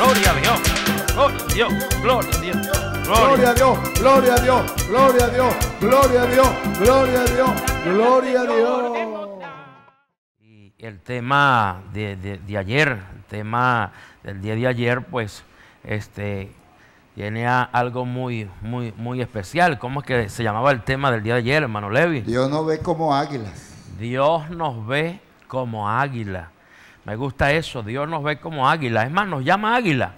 Gloria a Dios, gloria a Dios, gloria a Dios. Gloria a Dios, gloria a Dios, gloria a Dios, gloria a Dios, gloria a Dios, gloria a Dios. Y el tema de ayer, el tema del día de ayer, pues, tiene algo muy especial. ¿Cómo es que se llamaba el tema del día de ayer, hermano Levi? Dios nos ve como águilas. Dios nos ve como águila. Me gusta eso, Dios nos ve como águila. Es más, nos llama águila.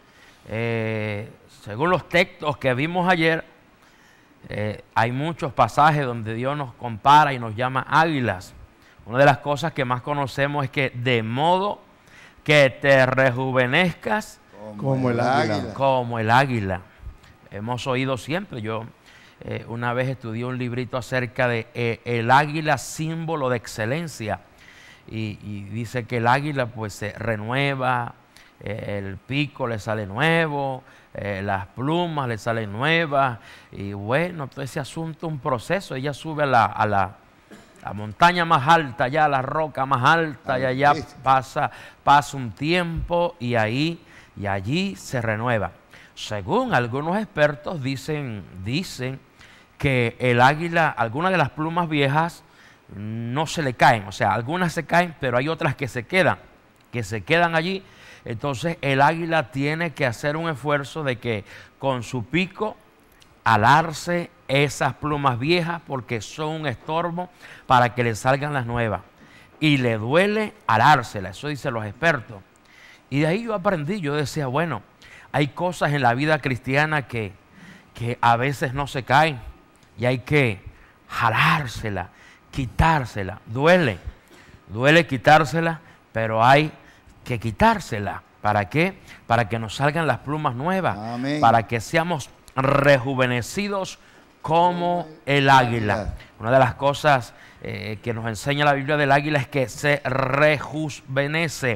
Según los textos que vimos ayer, hay muchos pasajes donde Dios nos compara y nos llama águilas. Una de las cosas que más conocemos es que de modo que te rejuvenezcas Como el águila. como el águila. Hemos oído siempre, yo una vez estudié un librito acerca de el águila, símbolo de excelencia. Y dice que el águila pues se renueva, el pico le sale nuevo, las plumas le salen nuevas, y bueno, todo ese asunto es un proceso. Ella sube a la montaña más alta, ya a la roca más alta, y allá pasa un tiempo y allí se renueva. Según algunos expertos dicen que el águila, algunas de las plumas viejas no se le caen, o sea, algunas se caen, pero hay otras que se quedan allí. Entonces el águila tiene que hacer un esfuerzo de que con su pico alarse esas plumas viejas, porque son un estorbo para que le salgan las nuevas, y le duele alárselas, eso dicen los expertos. Y de ahí yo aprendí, yo decía, bueno, hay cosas en la vida cristiana que a veces no se caen y hay que jalársela, quitársela. Duele quitársela, pero hay que quitársela. ¿Para qué? Para que nos salgan las plumas nuevas. Amén. Para que seamos rejuvenecidos como el águila. Una de las cosas que nos enseña la Biblia del águila es que se rejuvenece,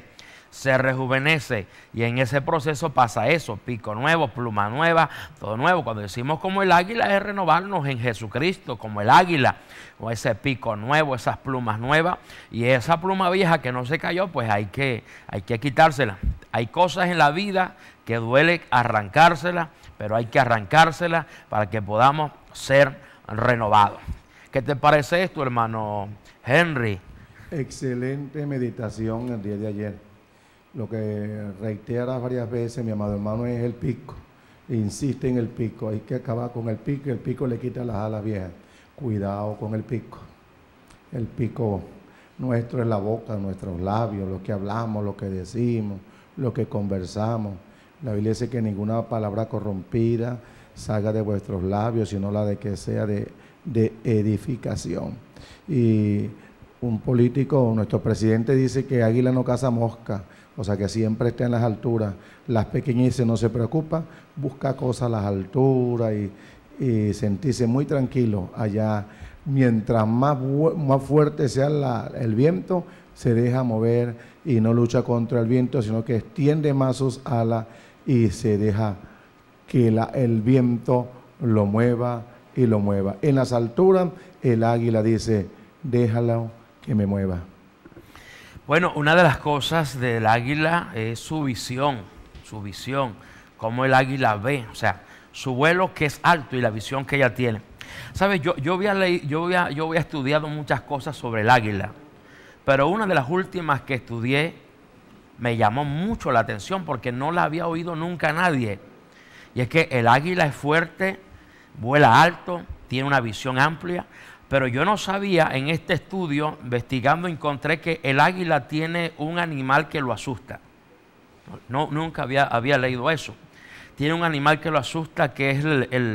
y en ese proceso pasa eso: pico nuevo, pluma nueva, todo nuevo. Cuando decimos como el águila es renovarnos en Jesucristo como el águila, con ese pico nuevo, esas plumas nuevas, y esa pluma vieja que no se cayó, pues hay que quitársela. Hay cosas en la vida que duele arrancárselas, pero hay que arrancárselas para que podamos ser renovados. ¿Qué te parece esto, hermano Henry? Excelente meditación el día de ayer. Lo que reitera varias veces, mi amado hermano, es el pico. Insiste en el pico. Hay que acabar con el pico, y el pico le quita las alas viejas. Cuidado con el pico. El pico nuestro es la boca, nuestros labios, lo que hablamos, lo que decimos, lo que conversamos. La Biblia dice que ninguna palabra corrompida salga de vuestros labios, sino la de que sea de edificación. Y un político, nuestro presidente, dice que águila no caza mosca, o sea que siempre está en las alturas. Las pequeñices no se preocupa, busca cosas a las alturas y sentirse muy tranquilo allá. Mientras más fuerte sea el viento, se deja mover y no lucha contra el viento, sino que extiende más sus alas y se deja que el viento lo mueva y lo mueva. En las alturas, el águila dice, déjalo que me mueva. Bueno, una de las cosas del águila es su visión, cómo el águila ve, o sea, su vuelo que es alto y la visión que ella tiene. ¿Sabes? Yo había estudiado muchas cosas sobre el águila, pero una de las últimas que estudié me llamó mucho la atención porque no la había oído nunca a nadie. Y es que el águila es fuerte, vuela alto, tiene una visión amplia, pero yo no sabía, en este estudio, investigando, encontré que el águila tiene un animal que lo asusta. Nunca había leído eso. Tiene un animal que lo asusta, que es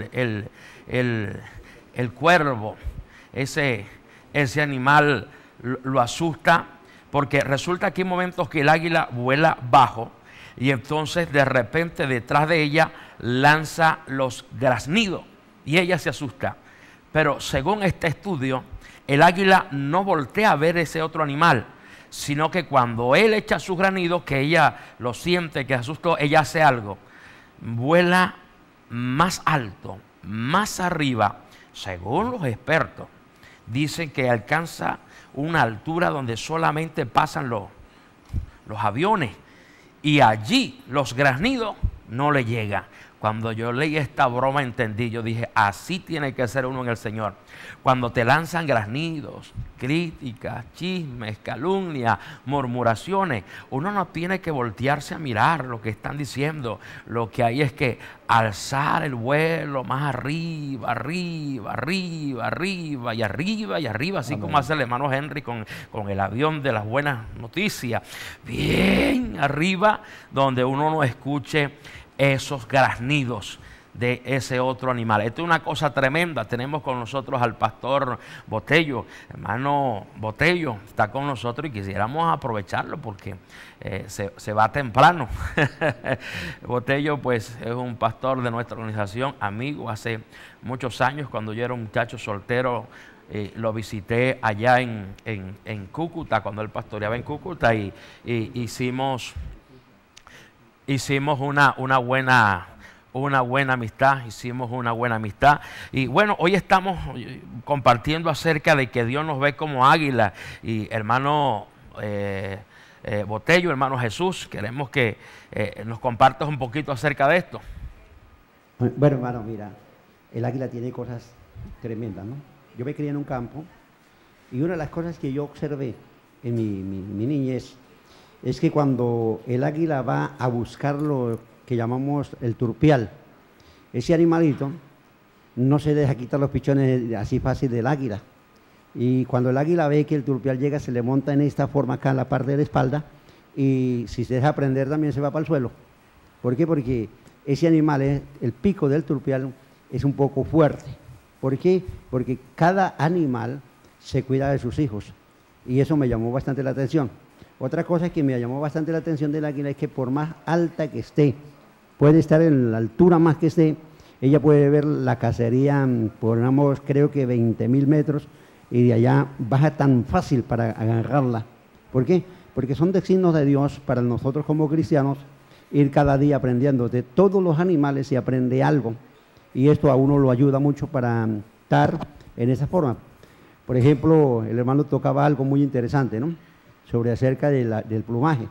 el cuervo. Ese animal lo asusta porque resulta que hay momentos que el águila vuela bajo y entonces de repente detrás de ella lanza los graznidos y ella se asusta. Pero según este estudio, el águila no voltea a ver ese otro animal, sino que cuando él echa sus granidos, que ella lo siente, que asustó, ella hace algo. Vuela más alto, más arriba. Según los expertos, dicen que alcanza una altura donde solamente pasan los aviones. y allí los graznidos no le llegan. Cuando yo leí esta broma entendí, yo dije, así tiene que ser uno en el Señor. Cuando te lanzan graznidos, críticas, chismes, calumnias, murmuraciones, uno no tiene que voltearse a mirar lo que están diciendo. Lo que hay es que alzar el vuelo más arriba, arriba, arriba, arriba y arriba y arriba, así como hace el hermano Henry con el avión de las buenas noticias. Bien arriba, donde uno no escuche esos graznidos de ese otro animal. Esto es una cosa tremenda. Tenemos con nosotros al pastor Botello. Hermano Botello está con nosotros y quisiéramos aprovecharlo porque se va temprano. Botello pues es un pastor de nuestra organización, amigo, hace muchos años cuando yo era un muchacho soltero. Lo visité allá en Cúcuta, cuando él pastoreaba en Cúcuta, y hicimos una buena amistad. Y bueno, hoy estamos compartiendo acerca de que Dios nos ve como águila. Y hermano Botello, hermano Jesús, queremos que nos compartas un poquito acerca de esto. Bueno, hermano, mira, el águila tiene cosas tremendas, ¿no? Yo me crié en un campo y una de las cosas que yo observé en mi niñez es que cuando el águila va a buscar lo que llamamos el turpial, ese animalito no se deja quitar los pichones así fácil del águila. Y cuando el águila ve que el turpial llega, se le monta en esta forma acá en la parte de la espalda, y si se deja prender también se va para el suelo. ¿Por qué? Porque ese animal, el pico del turpial es un poco fuerte. ¿Por qué? Porque cada animal se cuida de sus hijos, y eso me llamó bastante la atención. Otra cosa que me llamó bastante la atención del águila es que por más alta que esté, puede estar en la altura más que esté, ella puede ver la cacería, pongamos creo que 20.000 metros, y de allá baja tan fácil para agarrarla. ¿Por qué? Porque son designios de Dios para nosotros como cristianos, ir cada día aprendiendo de todos los animales y aprende algo. Y esto a uno lo ayuda mucho para estar en esa forma. Por ejemplo, el hermano tocaba algo muy interesante, ¿no? Sobre acerca del plumaje.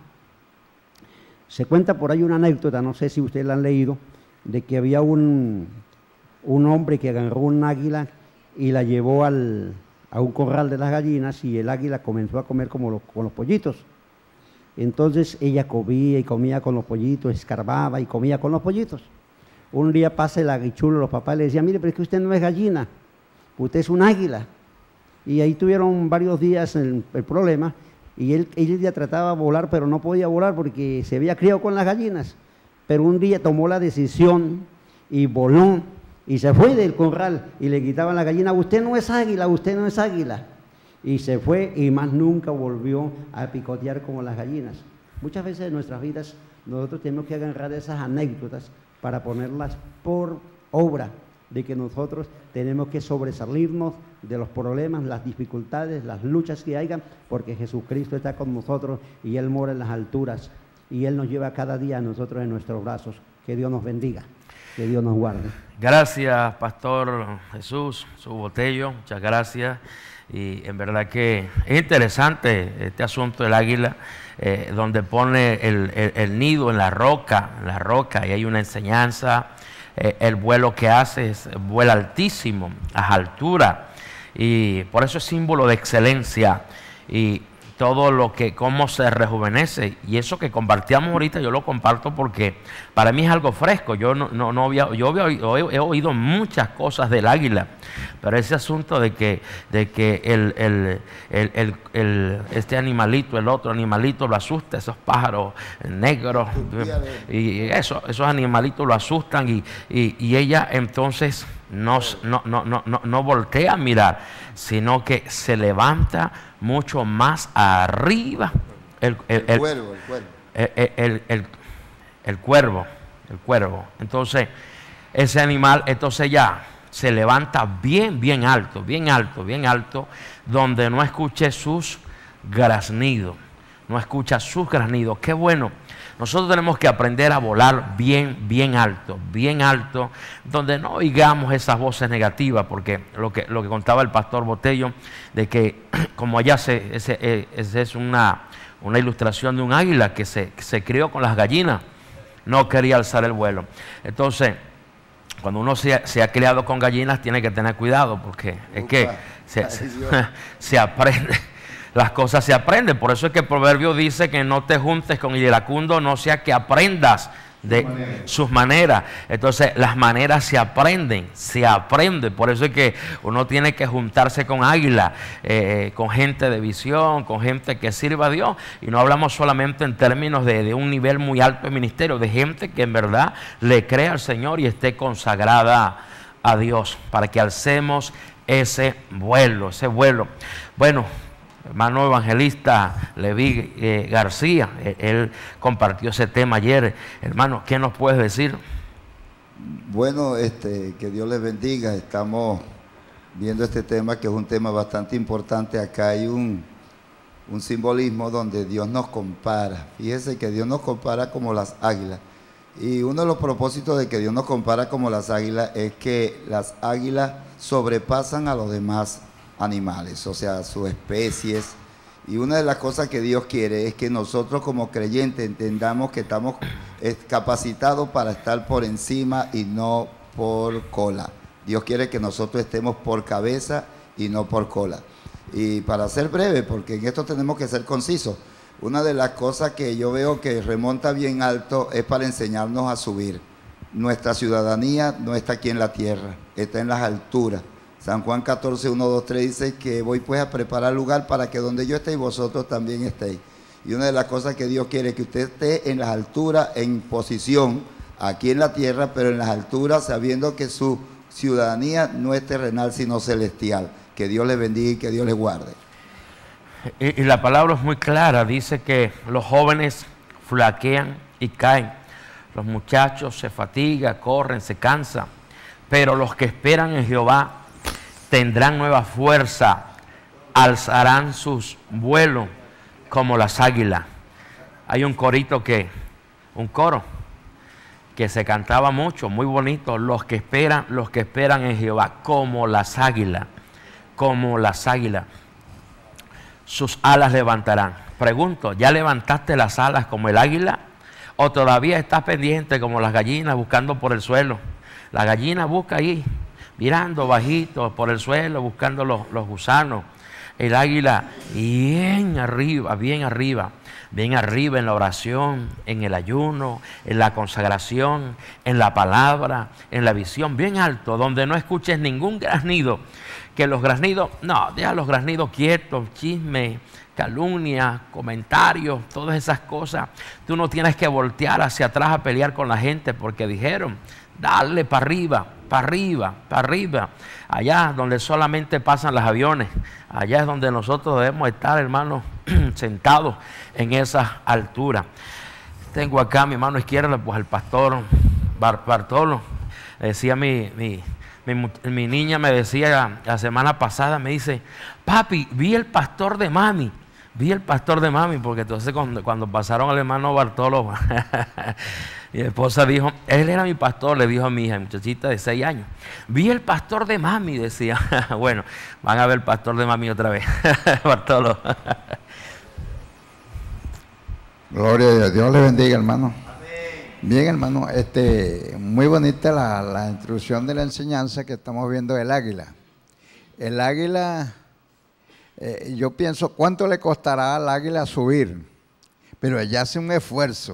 Se cuenta por ahí una anécdota, no sé si ustedes la han leído, de que había un hombre que agarró un águila y la llevó a un corral de las gallinas, y el águila comenzó a comer con los pollitos. Entonces ella comía y comía con los pollitos, escarbaba y comía con los pollitos. Un día pasa el aguichulo, los papás le decían, mire, pero es que usted no es gallina, usted es un águila. Y ahí tuvieron varios días el problema. Y él ya trataba de volar, pero no podía volar porque se había criado con las gallinas. Pero un día tomó la decisión y voló y se fue del corral, y le quitaban la gallina, usted no es águila, usted no es águila. Y se fue y más nunca volvió a picotear como las gallinas. Muchas veces en nuestras vidas nosotros tenemos que agarrar esas anécdotas para ponerlas por obra, de que nosotros tenemos que sobresalirnos de los problemas, las dificultades, las luchas que hayan, porque Jesucristo está con nosotros y Él mora en las alturas, y Él nos lleva cada día a nosotros en nuestros brazos. Que Dios nos bendiga, que Dios nos guarde. Gracias, Pastor Jesús, su Botello, muchas gracias. Y en verdad que es interesante este asunto del águila, donde pone el nido en la roca, y hay una enseñanza. El vuelo que hace vuela altísimo, a altura, y por eso es símbolo de excelencia, y todo lo que, cómo se rejuvenece. Y eso que compartíamos ahorita, yo lo comparto porque para mí es algo fresco. Yo he oído muchas cosas del águila, pero ese asunto de que este animalito, el otro animalito lo asusta, esos pájaros negros, y esos animalitos lo asustan, y ella entonces no voltea a mirar, sino que se levanta mucho más arriba. El cuervo. Entonces, ese animal, entonces ya se levanta bien alto, donde no escuche sus graznidos. Qué bueno. Nosotros tenemos que aprender a volar bien alto, donde no oigamos esas voces negativas, porque lo que contaba el pastor Botello, de que como allá es una ilustración de un águila que se crió con las gallinas, no quería alzar el vuelo. Entonces, cuando uno se ha criado con gallinas, tiene que tener cuidado, porque es que se aprende, las cosas se aprenden. Por eso es que el proverbio dice que no te juntes con el iracundo, no sea que aprendas de sus maneras. Entonces las maneras se aprenden. Por eso es que uno tiene que juntarse con águila, con gente de visión, con gente que sirva a Dios. Y no hablamos solamente en términos de un nivel muy alto de ministerio, de gente que en verdad le cree al Señor y esté consagrada a Dios, para que alcemos ese vuelo. Bueno, hermano evangelista Leví García, él compartió ese tema ayer. Hermano, ¿qué nos puedes decir? Bueno, que Dios les bendiga. Estamos viendo este tema, que es un tema bastante importante. Acá hay un simbolismo donde Dios nos compara. Fíjese que Dios nos compara como las águilas. Y uno de los propósitos de que Dios nos compara como las águilas es que las águilas sobrepasan a los demás animales, o sea, sus especies. Y una de las cosas que Dios quiere es que nosotros como creyentes entendamos que estamos capacitados para estar por encima y no por cola. Dios quiere que nosotros estemos por cabeza y no por cola. Y para ser breve, porque en esto tenemos que ser concisos, una de las cosas que yo veo que remonta bien alto es para enseñarnos a subir. Nuestra ciudadanía no está aquí en la tierra, está en las alturas. San Juan 14, 1, 2, 3 dice que voy pues a preparar lugar para que donde yo esté vosotros también estéis. Y una de las cosas que Dios quiere es que usted esté en las alturas, en posición, aquí en la tierra, pero en las alturas, sabiendo que su ciudadanía no es terrenal, sino celestial. Que Dios le bendiga y que Dios le guarde. Y la palabra es muy clara, dice que los jóvenes flaquean y caen, los muchachos se fatigan, corren, se cansan, pero los que esperan en Jehová tendrán nueva fuerza, alzarán sus vuelos como las águilas. Hay un coro que se cantaba mucho, muy bonito, los que esperan en Jehová, como las águilas, sus alas levantarán. Pregunto, ¿ya levantaste las alas como el águila? ¿O todavía estás pendiente como las gallinas buscando por el suelo? La gallina busca ahí, mirando bajito por el suelo, buscando los gusanos. El águila bien arriba en la oración, en el ayuno, en la consagración, en la palabra, en la visión, bien alto, donde no escuches ningún graznido. Que los graznidos, no, deja los graznidos quietos, chisme, calumnia, comentarios, todas esas cosas. Tú no tienes que voltear hacia atrás a pelear con la gente porque dijeron, dale para arriba, para arriba, para arriba. Allá donde solamente pasan los aviones, allá es donde nosotros debemos estar, hermanos, sentados en esa altura. Tengo acá a mi mano izquierda, pues el pastor Bartolo. Decía mi niña, me decía la semana pasada, me dice, papi, vi el pastor de mami, porque entonces cuando pasaron al hermano Bartolo, mi esposa dijo, él era mi pastor, le dijo a mi hija, muchachita de 6 años, vi el pastor de mami, decía. Bueno, van a ver el pastor de mami otra vez. Bartolo. Gloria a Dios, Dios le bendiga, hermano. Bien, hermano, muy bonita la introducción de la enseñanza que estamos viendo del águila. El águila, yo pienso, ¿cuánto le costará al águila subir? Pero ella hace un esfuerzo.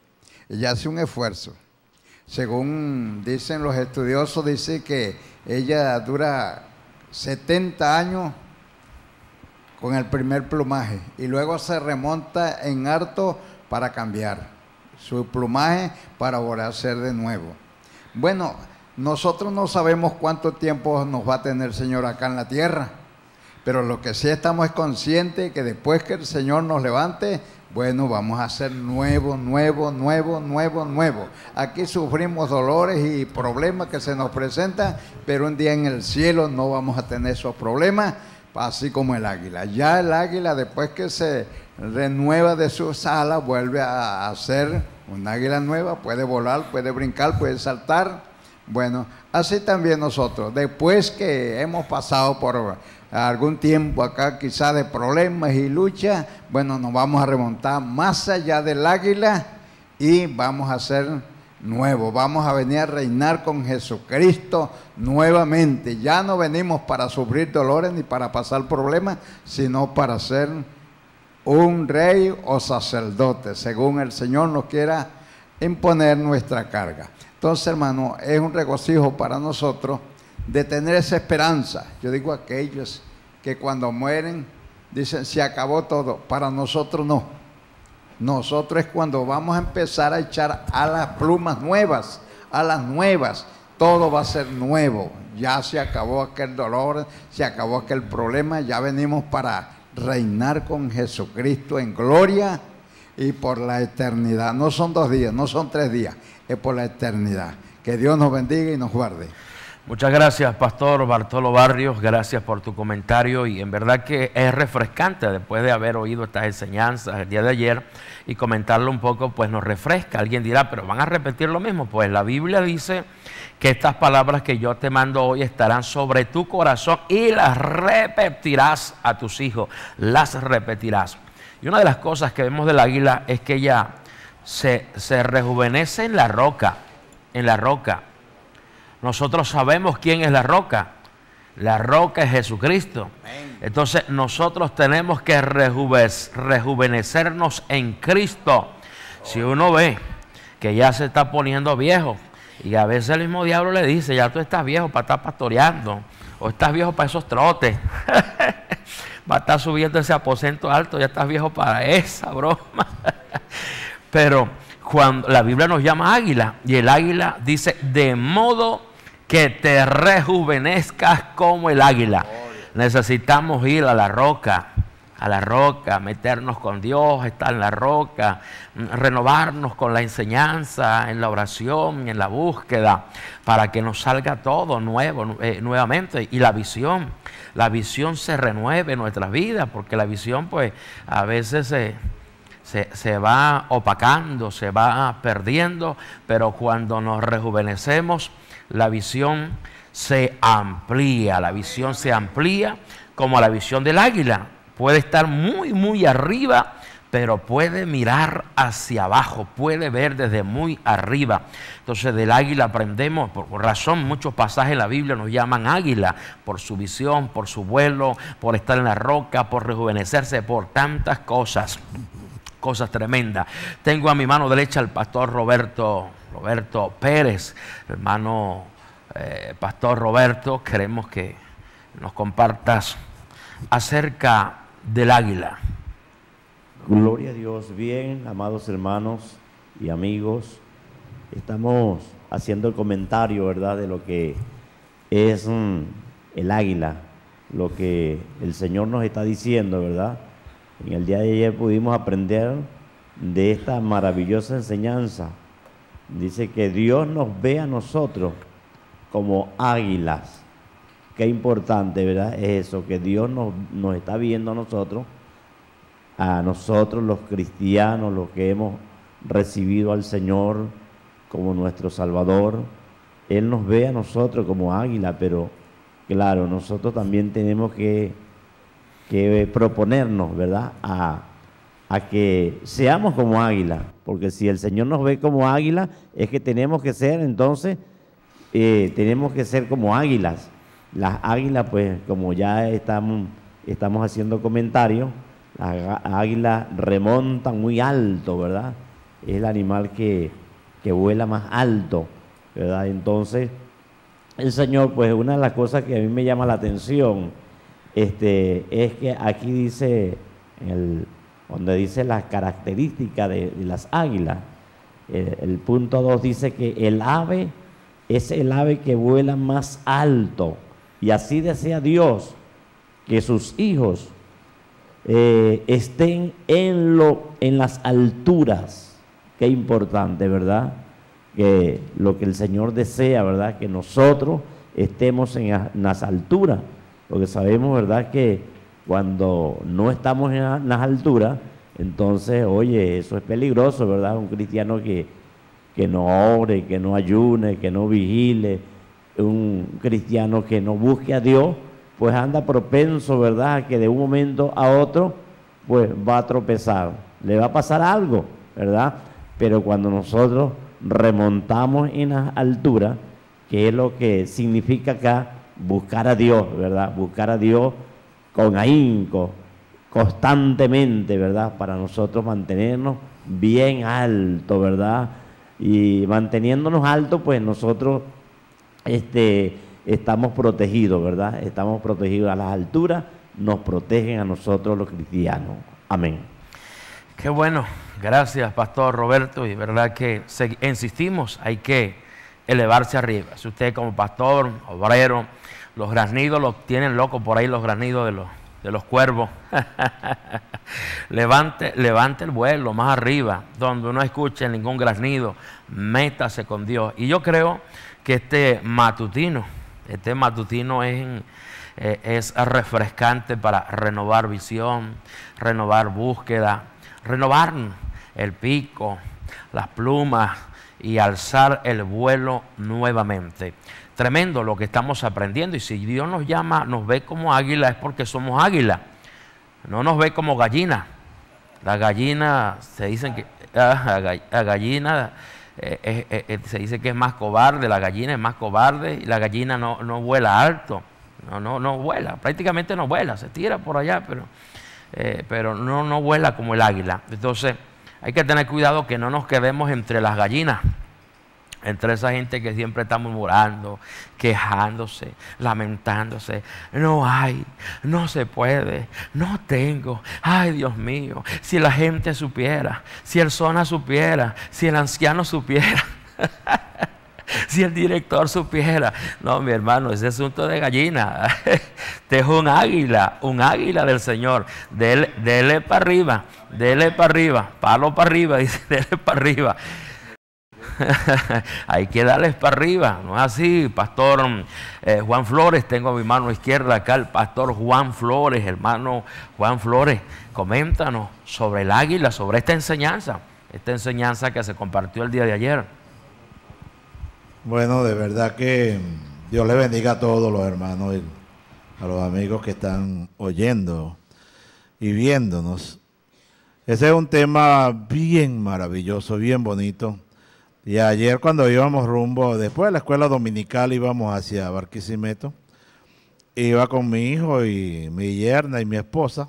Según dicen los estudiosos, dice que ella dura 70 años con el primer plumaje y luego se remonta en harto para cambiar su plumaje para volver a ser de nuevo. Bueno, nosotros no sabemos cuánto tiempo nos va a tener el Señor acá en la tierra, pero lo que sí estamos es conscientes que después que el Señor nos levante, bueno, vamos a ser nuevo. Aquí sufrimos dolores y problemas que se nos presentan, pero un día en el cielo no vamos a tener esos problemas, así como el águila. Ya el águila, después que se renueva de sus alas, vuelve a ser un águila nueva, puede volar, puede brincar, puede saltar, Bueno, así también nosotros, después que hemos pasado por algún tiempo acá quizás de problemas y luchas, bueno, nos vamos a remontar más allá del águila y vamos a ser nuevos, vamos a venir a reinar con Jesucristo nuevamente. Ya no venimos para sufrir dolores ni para pasar problemas, sino para ser un rey o sacerdote, según el Señor nos quiera imponer nuestra carga. Entonces, hermano, es un regocijo para nosotros de tener esa esperanza. Yo digo a aquellos que cuando mueren dicen, se acabó todo. Para nosotros no. Nosotros es cuando vamos a empezar a echar a las plumas nuevas, a las nuevas. Todo va a ser nuevo. Ya se acabó aquel dolor, se acabó aquel problema. Ya venimos para reinar con Jesucristo en gloria y por la eternidad. No son 2 días, no son 3 días, es por la eternidad. Que Dios nos bendiga y nos guarde. Muchas gracias, Pastor Bartolo Barrios, gracias por tu comentario, y en verdad que es refrescante después de haber oído estas enseñanzas el día de ayer y comentarlo un poco, pues nos refresca. Alguien dirá, pero van a repetir lo mismo. Pues la Biblia dice que estas palabras que yo te mando hoy estarán sobre tu corazón y las repetirás a tus hijos, las repetirás. Y una de las cosas que vemos del águila es que ella se rejuvenece en la roca, en la roca. Nosotros sabemos quién es la roca. La roca es Jesucristo. Entonces nosotros tenemos que rejuvenecernos en Cristo. Si uno ve que ya se está poniendo viejo, y a veces el mismo diablo le dice, ya tú estás viejo para estar pastoreando, o estás viejo para esos trotes, va a estar subiendo ese aposento alto, ya estás viejo para esa broma. Pero cuando la Biblia nos llama águila, y el águila dice, de modo que te rejuvenezcas como el águila. Necesitamos ir a la roca, meternos con Dios, estar en la roca, renovarnos con la enseñanza, en la oración, en la búsqueda, para que nos salga todo nuevo, nuevamente. Y la visión se renueve en nuestras vidas, porque la visión pues a veces se va opacando, se va perdiendo, pero cuando nos rejuvenecemos, la visión se amplía, como la visión del águila. Puede estar muy, muy arriba, pero puede mirar hacia abajo, puede ver desde muy arriba. Entonces del águila aprendemos, por razón, muchos pasajes en la Biblia nos llaman águila, por su visión, por su vuelo, por estar en la roca, por rejuvenecerse, por tantas cosas tremendas. Tengo a mi mano derecha al pastor Roberto Pérez. Hermano Pastor Roberto, queremos que nos compartas acerca del águila. Gloria a Dios. Bien, amados hermanos y amigos, estamos haciendo el comentario, ¿verdad?, de lo que es el águila, lo que el Señor nos está diciendo, ¿verdad? En el día de ayer pudimos aprender de esta maravillosa enseñanza. Dice que Dios nos ve a nosotros como águilas. Qué importante, ¿verdad? Es eso, que Dios nos está viendo a nosotros los cristianos, los que hemos recibido al Señor como nuestro Salvador. Él nos ve a nosotros como águila, pero claro, nosotros también tenemos que proponernos, ¿verdad?, a que seamos como águila, porque si el Señor nos ve como águila, es que tenemos que ser, entonces, tenemos que ser como águilas. Las águilas, pues, como ya estamos haciendo comentarios, las águilas remontan muy alto, ¿verdad? Es el animal que vuela más alto, ¿verdad? Entonces, el Señor, pues, una de las cosas que a mí me llama la atención, es que aquí dice, donde dice las características de las águilas, el punto 2 dice que el ave es el ave que vuela más alto, y así desea Dios que sus hijos estén en las alturas. Qué importante, ¿verdad? Que lo que el Señor desea, ¿verdad?, que nosotros estemos en las alturas, porque sabemos, ¿verdad?, que cuando no estamos en las alturas, entonces, oye, eso es peligroso, ¿verdad? Un cristiano que que no ore, que no ayune, que no vigile, un cristiano que no busque a Dios, pues anda propenso, ¿verdad?, a que de un momento a otro, pues va a tropezar, le va a pasar algo, ¿verdad? Pero cuando nosotros remontamos en la altura, que es lo que significa acá, buscar a Dios, ¿verdad? Buscar a Dios con ahínco, constantemente, ¿verdad? Para nosotros mantenernos bien alto, ¿verdad? Y manteniéndonos alto, pues nosotros estamos protegidos, ¿verdad? Estamos protegidos. A las alturas nos protegen a nosotros los cristianos. Amén. Qué bueno. Gracias, Pastor Roberto. Y verdad que insistimos, hay que elevarse arriba. Si usted como pastor, obrero, los graznidos los tienen locos por ahí, los graznidos de los cuervos. levante el vuelo más arriba, donde no escuche ningún graznido, métase con Dios. Y yo creo que este matutino es refrescante para renovar visión, renovar búsqueda, renovar el pico, las plumas y alzar el vuelo nuevamente. Tremendo lo que estamos aprendiendo, y si Dios nos llama, nos ve como águila, es porque somos águila, no nos ve como gallina. La gallina, se dicen que la gallina se dice que es más cobarde, la gallina es más cobarde, y la gallina no vuela alto, no vuela, prácticamente no vuela, se tira por allá, pero no vuela como el águila. Entonces hay que tener cuidado que no nos quedemos entre las gallinas, entre esa gente que siempre está murmurando, quejándose, lamentándose. No hay, no se puede, no tengo. Ay, Dios mío, si la gente supiera, si el zona supiera, si el anciano supiera, si el director supiera. No, mi hermano, ese asunto de gallina. Este es un águila del Señor. Dele para arriba, palo para arriba, dice, dele para arriba. Hay que darles para arriba, no es así, Pastor Juan Flores. Tengo a mi mano izquierda acá el Pastor Juan Flores. Hermano Juan Flores, coméntanos sobre el águila, sobre esta enseñanza que se compartió el día de ayer. Bueno, de verdad que Dios le bendiga a todos los hermanos y a los amigos que están oyendo y viéndonos. Ese es un tema bien maravilloso, bien bonito. Y ayer cuando íbamos rumbo, después de la escuela dominical, íbamos hacia Barquisimeto, iba con mi hijo y mi yerna y mi esposa,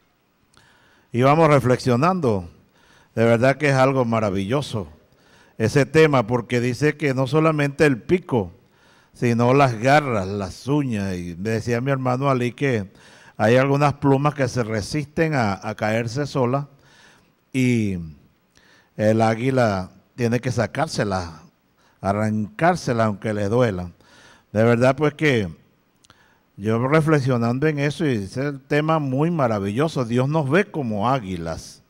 íbamos reflexionando. De verdad que es algo maravilloso ese tema, porque dice que no solamente el pico, sino las garras, las uñas. Y me decía mi hermano Ali que hay algunas plumas que se resisten a caerse solas, y el águila tiene que sacársela, arrancársela aunque le duela. De verdad pues que yo reflexionando en eso, y ese es el tema muy maravilloso. Dios nos ve como águilas,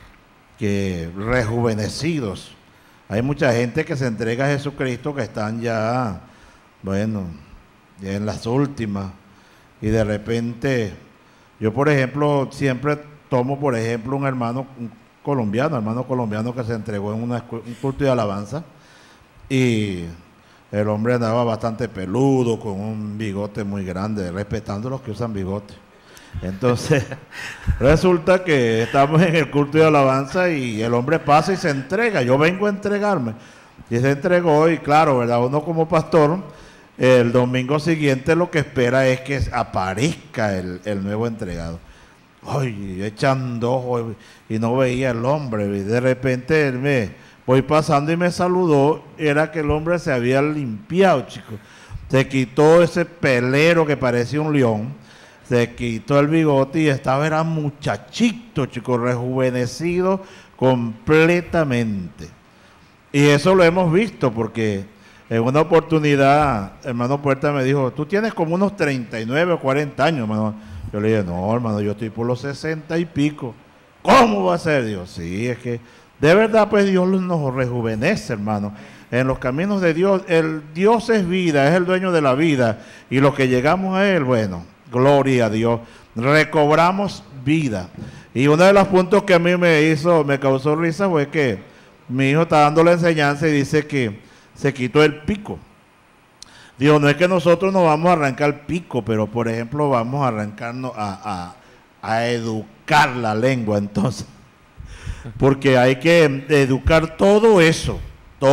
que rejuvenecidos. Hay mucha gente que se entrega a Jesucristo que están ya, bueno, ya en las últimas, y de repente, yo por ejemplo siempre tomo por ejemplo un hermano colombiano que se entregó en un culto de alabanza, y el hombre andaba bastante peludo, con un bigote muy grande, respetando a los que usan bigote. Entonces, resulta que estamos en el culto de alabanza y el hombre pasa y se entrega. Yo vengo a entregarme. Y se entregó, y claro, ¿verdad? Uno como pastor, el domingo siguiente lo que espera es que aparezca el nuevo entregado. Ay, echando ojos y no veía el hombre. Y de repente voy pasando y me saludó. Era que el hombre se había limpiado, chicos. Se quitó ese pelero que parecía un león. Se quitó el bigote y era muchachito, chicos, rejuvenecido completamente. Y eso lo hemos visto porque en una oportunidad, hermano Puerta me dijo: tú tienes como unos 39 o 40 años, hermano. Yo le dije: no, hermano, yo estoy por los 60 y pico. ¿Cómo va a ser Dios? Sí, es que de verdad pues Dios nos rejuvenece, hermano. En los caminos de Dios, el Dios es vida, es el dueño de la vida. Y los que llegamos a Él, bueno, gloria a Dios, recobramos vida. Y uno de los puntos que a mí me causó risa fue que mi hijo está dando la enseñanza y dice que se quitó el pico. Digo, no es que nosotros nos vamos a arrancar el pico, pero por ejemplo vamos a arrancarnos a educar la lengua entonces. Porque hay que educar todo eso.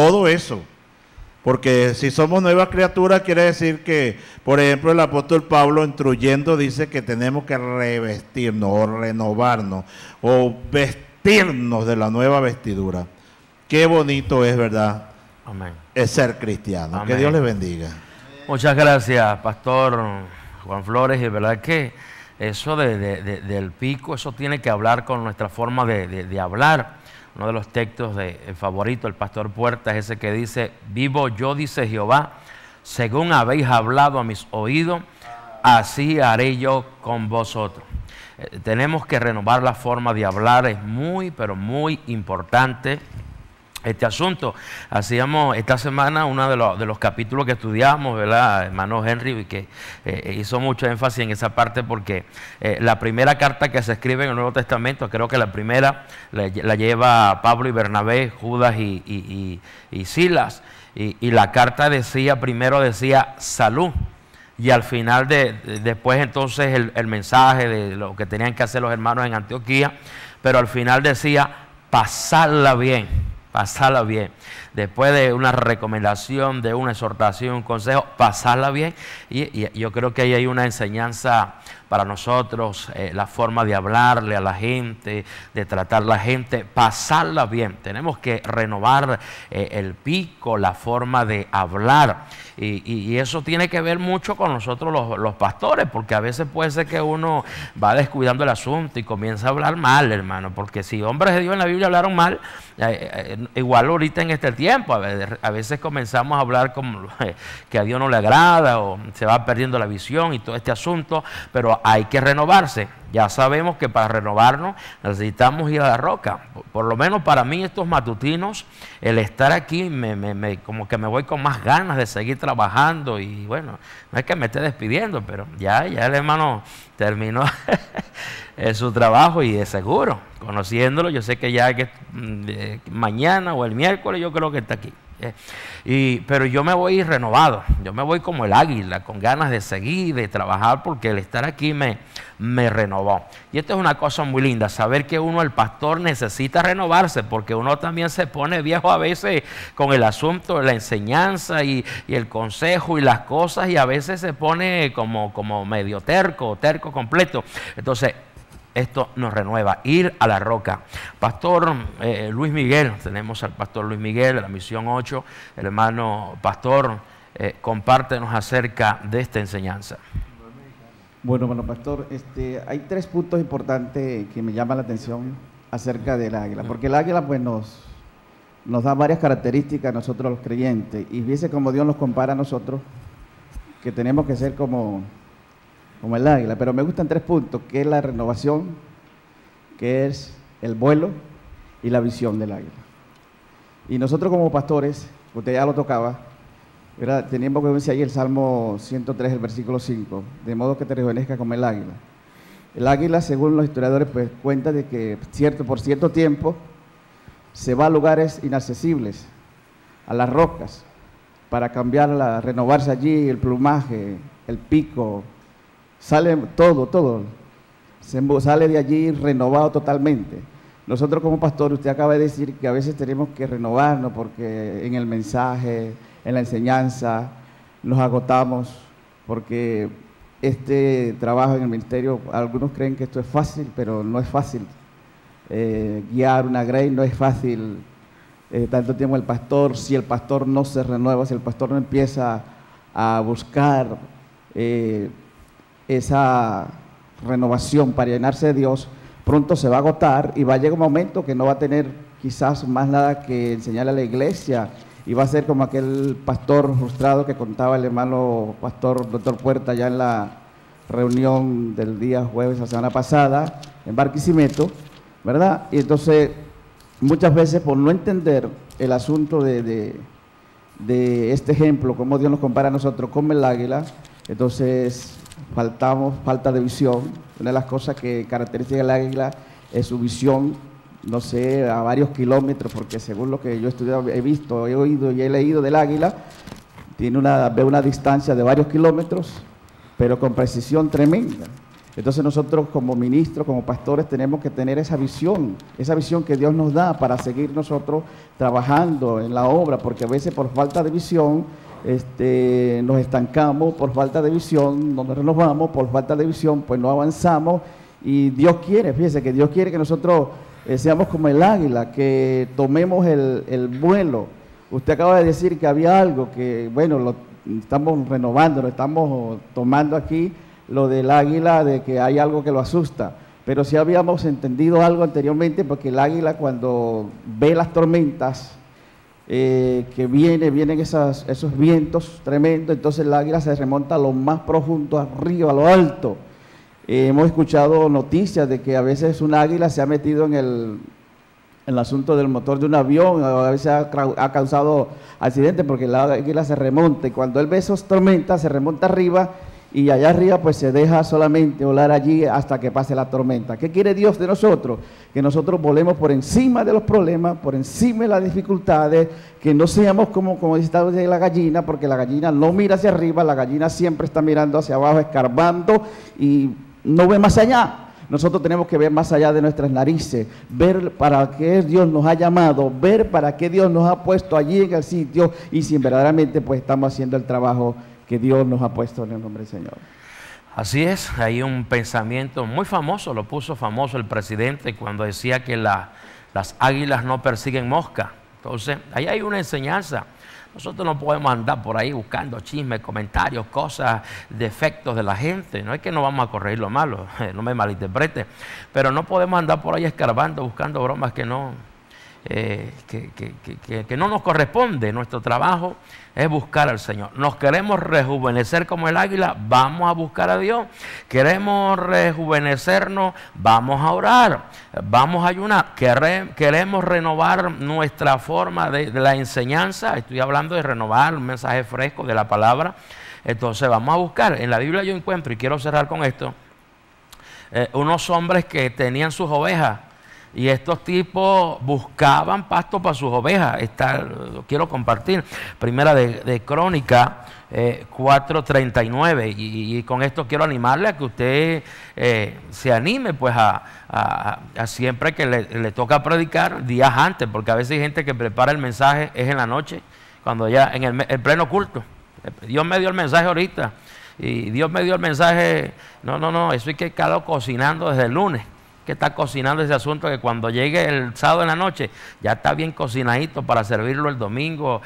Porque si somos nuevas criaturas, quiere decir que, por ejemplo, el apóstol Pablo instruyendo dice que tenemos que revestirnos o renovarnos o vestirnos de la nueva vestidura. Qué bonito es, ¿verdad? Amén. Es ser cristiano. Amén. Que Dios les bendiga. Muchas gracias, Pastor Juan Flores. Y es verdad que eso del pico, eso tiene que hablar con nuestra forma de hablar. Uno de los textos el favorito del Pastor Puerta es ese que dice: vivo yo, dice Jehová, según habéis hablado a mis oídos, así haré yo con vosotros. Tenemos que renovar la forma de hablar, es muy, pero muy importante este asunto. Hacíamos esta semana uno de los capítulos que estudiamos, ¿verdad? Hermano Henry, que hizo mucho énfasis en esa parte, porque la primera carta que se escribe en el Nuevo Testamento, creo que la primera la lleva Pablo y Bernabé, Judas y Silas, y la carta primero decía salud, y al final después entonces el mensaje de lo que tenían que hacer los hermanos en Antioquía, pero al final decía pasarla bien. Pasarla bien. Después de una recomendación, de una exhortación, un consejo, pasarla bien. Y yo creo que ahí hay una enseñanza para nosotros, la forma de hablarle a la gente, de tratar a la gente, pasarla bien. Tenemos que renovar el pico, la forma de hablar. Y eso tiene que ver mucho con nosotros los pastores, porque a veces puede ser que uno va descuidando el asunto y comienza a hablar mal, hermano, porque si hombres de Dios en la Biblia hablaron mal, igual ahorita en este tiempo, a veces comenzamos a hablar como que a Dios no le agrada, o se va perdiendo la visión y todo este asunto, pero hay que renovarse. Ya sabemos que para renovarnos necesitamos ir a la roca. Por lo menos para mí estos matutinos, el estar aquí como que me voy con más ganas de seguir trabajando. Y bueno, no es que me esté despidiendo, pero ya el hermano terminó su trabajo, y de seguro, conociéndolo, yo sé que ya mañana o el miércoles yo creo que está aquí. Pero yo me voy renovado, yo me voy como el águila, con ganas de seguir, de trabajar, porque el estar aquí me renovó. Y esto es una cosa muy linda, saber que el pastor necesita renovarse, porque uno también se pone viejo a veces con el asunto de la enseñanza y el consejo y las cosas, y a veces se pone como medio terco completo. Entonces, esto nos renueva, ir a la roca. Pastor Luis Miguel, tenemos al Pastor Luis Miguel de la Misión 8, el hermano Pastor, compártenos acerca de esta enseñanza. Bueno, Pastor, hay 3 puntos importantes que me llaman la atención acerca del águila, porque el águila pues nos da varias características a nosotros los creyentes, y fíjese cómo Dios nos compara a nosotros, que tenemos que ser como el águila. Pero me gustan 3 puntos, que es la renovación, que es el vuelo y la visión del águila. Y nosotros como pastores, usted ya lo tocaba, ¿verdad? Teníamos que decir ahí el Salmo 103, el versículo 5, de modo que te rejuvenezca como el águila. El águila, según los historiadores, pues cuenta de que por cierto tiempo se va a lugares inaccesibles, a las rocas, para cambiarla, renovarse allí, el plumaje, el pico, sale todo, sale de allí renovado totalmente. Nosotros como pastores, usted acaba de decir que a veces tenemos que renovarnos, porque en el mensaje, en la enseñanza, nos agotamos, porque este trabajo en el ministerio, algunos creen que esto es fácil, pero no es fácil. Guiar una grey no es fácil. Tanto tiempo el pastor, si el pastor no se renueva, si el pastor no empieza a buscar esa renovación para llenarse de Dios, pronto se va a agotar y va a llegar un momento que no va a tener quizás más nada que enseñarle a la iglesia, y va a ser como aquel pastor frustrado que contaba el hermano pastor doctor Puerta ya en la reunión del día jueves la semana pasada en Barquisimeto, ¿verdad? Y entonces muchas veces, por no entender el asunto de este ejemplo, cómo Dios nos compara a nosotros con el águila, entonces falta de visión. Una de las cosas que caracteriza al águila es su visión no sé, a varios kilómetros, porque según lo que yo he estudiado, he visto, he oído y he leído del águila, ve una distancia de varios kilómetros, pero con precisión tremenda. Entonces nosotros como ministros, como pastores, tenemos que tener esa visión que Dios nos da para seguir nosotros trabajando en la obra, porque a veces por falta de visión nos estancamos, por falta de visión no nos renovamos, por falta de visión pues no avanzamos, y Dios quiere, fíjese que Dios quiere que nosotros seamos como el águila, que tomemos el vuelo. Usted acaba de decir que había algo que, bueno, lo estamos renovando, lo estamos tomando aquí, lo del águila, de que hay algo que lo asusta, pero sí habíamos entendido algo anteriormente, porque el águila cuando ve las tormentas, que vienen esos vientos tremendos, entonces el águila se remonta a lo más profundo, arriba, a lo alto. Hemos escuchado noticias de que a veces un águila se ha metido en el asunto del motor de un avión, a veces ha causado accidentes porque el águila se remonta, y cuando él ve esas tormentas se remonta arriba, y allá arriba pues se deja solamente volar allí hasta que pase la tormenta. ¿Qué quiere Dios de nosotros? Que nosotros volemos por encima de los problemas, por encima de las dificultades, que no seamos como dice la gallina, porque la gallina no mira hacia arriba, la gallina siempre está mirando hacia abajo, escarbando, y no ve más allá. Nosotros tenemos que ver más allá de nuestras narices, ver para qué Dios nos ha llamado, ver para qué Dios nos ha puesto allí en el sitio, y si verdaderamente pues estamos haciendo el trabajo que Dios nos ha puesto en el nombre del Señor. Así es, hay un pensamiento muy famoso, lo puso famoso el presidente cuando decía que las águilas no persiguen mosca. Entonces, ahí hay una enseñanza. Nosotros no podemos andar por ahí buscando chismes, comentarios, cosas, defectos de la gente. No es que no vamos a corregir lo malo, no me malinterprete, pero no podemos andar por ahí escarbando, buscando bromas que no nos corresponde. Nuestro trabajo es buscar al Señor. Nos queremos rejuvenecer como el águila, vamos a buscar a Dios. Queremos rejuvenecernos, vamos a orar, vamos a ayunar. Queremos renovar nuestra forma de la enseñanza. Estoy hablando de renovar un mensaje fresco de la palabra. Entonces vamos a buscar. En la Biblia yo encuentro, y quiero cerrar con esto, unos hombres que tenían sus ovejas, y estos tipos buscaban pasto para sus ovejas. Lo quiero compartir. Primera de Crónica 4:39. Y con esto quiero animarle a que usted se anime pues a siempre que le toca predicar días antes, porque a veces hay gente que prepara el mensaje es en la noche, cuando ya en el pleno culto. Dios me dio el mensaje ahorita, y Dios me dio el mensaje. No, eso hay que quedar cocinando desde el lunes, que está cocinando ese asunto, que cuando llegue el sábado en la noche ya está bien cocinadito para servirlo el domingo,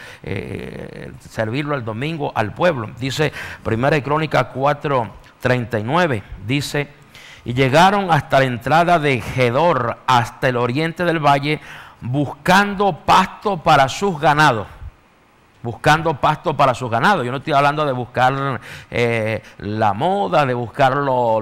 al pueblo. Dice Primera de Crónica 4:39, dice: y llegaron hasta la entrada de Gedor, hasta el oriente del valle, buscando pasto para sus ganados. Buscando pasto para sus ganados. Yo no estoy hablando de buscar la moda, de buscar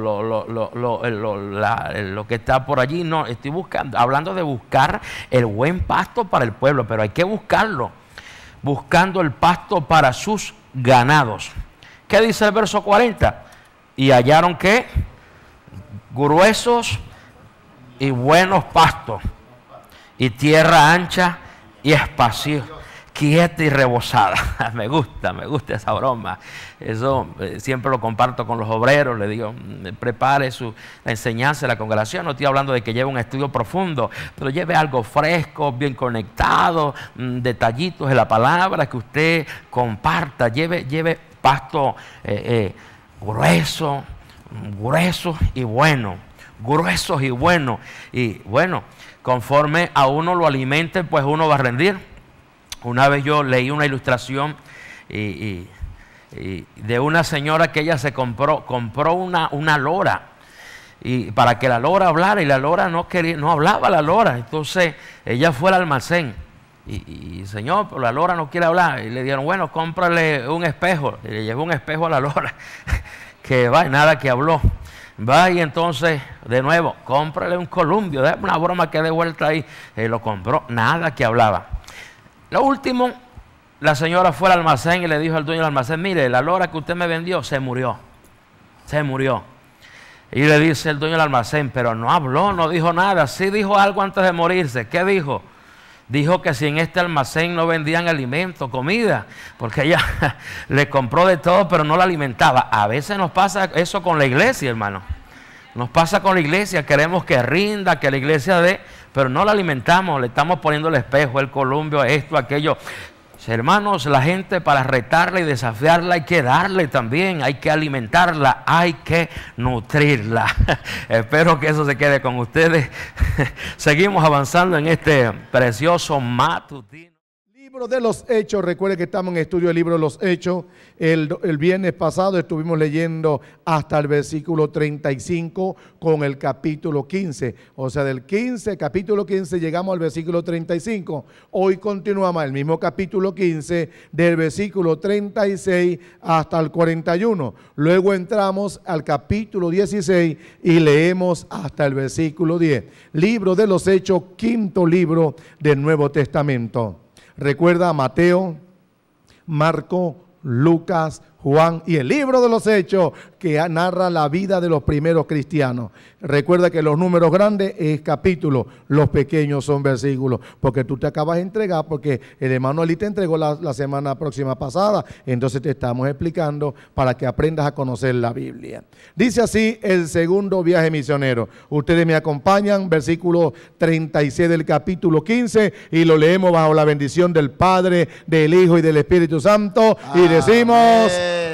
lo que está por allí. No, estoy hablando de buscar el buen pasto para el pueblo, pero hay que buscarlo. Buscando el pasto para sus ganados. ¿Qué dice el verso 40? Y hallaron ¿qué? Gruesos y buenos pastos, y tierra ancha y espaciosa, quieta y rebosada. me gusta esa broma. Eso siempre lo comparto con los obreros. Le digo, prepare la enseñanza de la congregación. No estoy hablando de que lleve un estudio profundo, pero lleve algo fresco, bien conectado, detallitos de la palabra que usted comparta. Lleve pasto grueso y bueno. Gruesos y buenos. Y bueno, conforme a uno lo alimente, pues uno va a rendir. Una vez yo leí una ilustración y de una señora que ella se compró una lora, y para que la lora hablara, y la lora no hablaba la lora. Entonces ella fue al almacén y señor, pero la lora no quiere hablar, y le dijeron, bueno, cómprale un espejo. Y le llevó un espejo a la lora que va, y nada que habló. Va, y entonces de nuevo, cómprale un columpio, déjame una broma que de vuelta ahí. Lo compró, nada que hablaba. Lo último, la señora fue al almacén y le dijo al dueño del almacén, mire, la lora que usted me vendió se murió. Y le dice el dueño del almacén, pero no habló, no dijo nada. Sí dijo algo antes de morirse. ¿Qué dijo? Dijo que si en este almacén no vendían alimento, comida, porque ella le compró de todo, pero no la alimentaba. A veces nos pasa eso con la iglesia, hermano. Nos pasa con la iglesia, queremos que rinda, que la iglesia dé, pero no la alimentamos, le estamos poniendo el espejo, el columpio, esto, aquello. Hermanos, la gente, para retarla y desafiarla hay que darle también, hay que alimentarla, hay que nutrirla. Espero que eso se quede con ustedes. Seguimos avanzando en este precioso matutino. Libro de los Hechos. Recuerde que estamos en estudio del libro de los Hechos. El viernes pasado estuvimos leyendo hasta el versículo 35 con el capítulo 15. O sea, del capítulo 15 llegamos al versículo 35. Hoy continuamos el mismo capítulo 15 del versículo 36 hasta el 41. Luego entramos al capítulo 16 y leemos hasta el versículo 10. Libro de los Hechos, quinto libro del Nuevo Testamento. Recuerda Mateo, Marco, Lucas, Juan y el libro de los Hechos, que narra la vida de los primeros cristianos. Recuerda que los números grandes es capítulo, los pequeños son versículos, porque tú te acabas de entregar, porque el hermano Ali te entregó la semana próxima pasada, entonces te estamos explicando para que aprendas a conocer la Biblia. Dice así el segundo viaje misionero. Ustedes me acompañan, versículo 36 del capítulo 15, y lo leemos bajo la bendición del Padre, del Hijo y del Espíritu Santo, y decimos...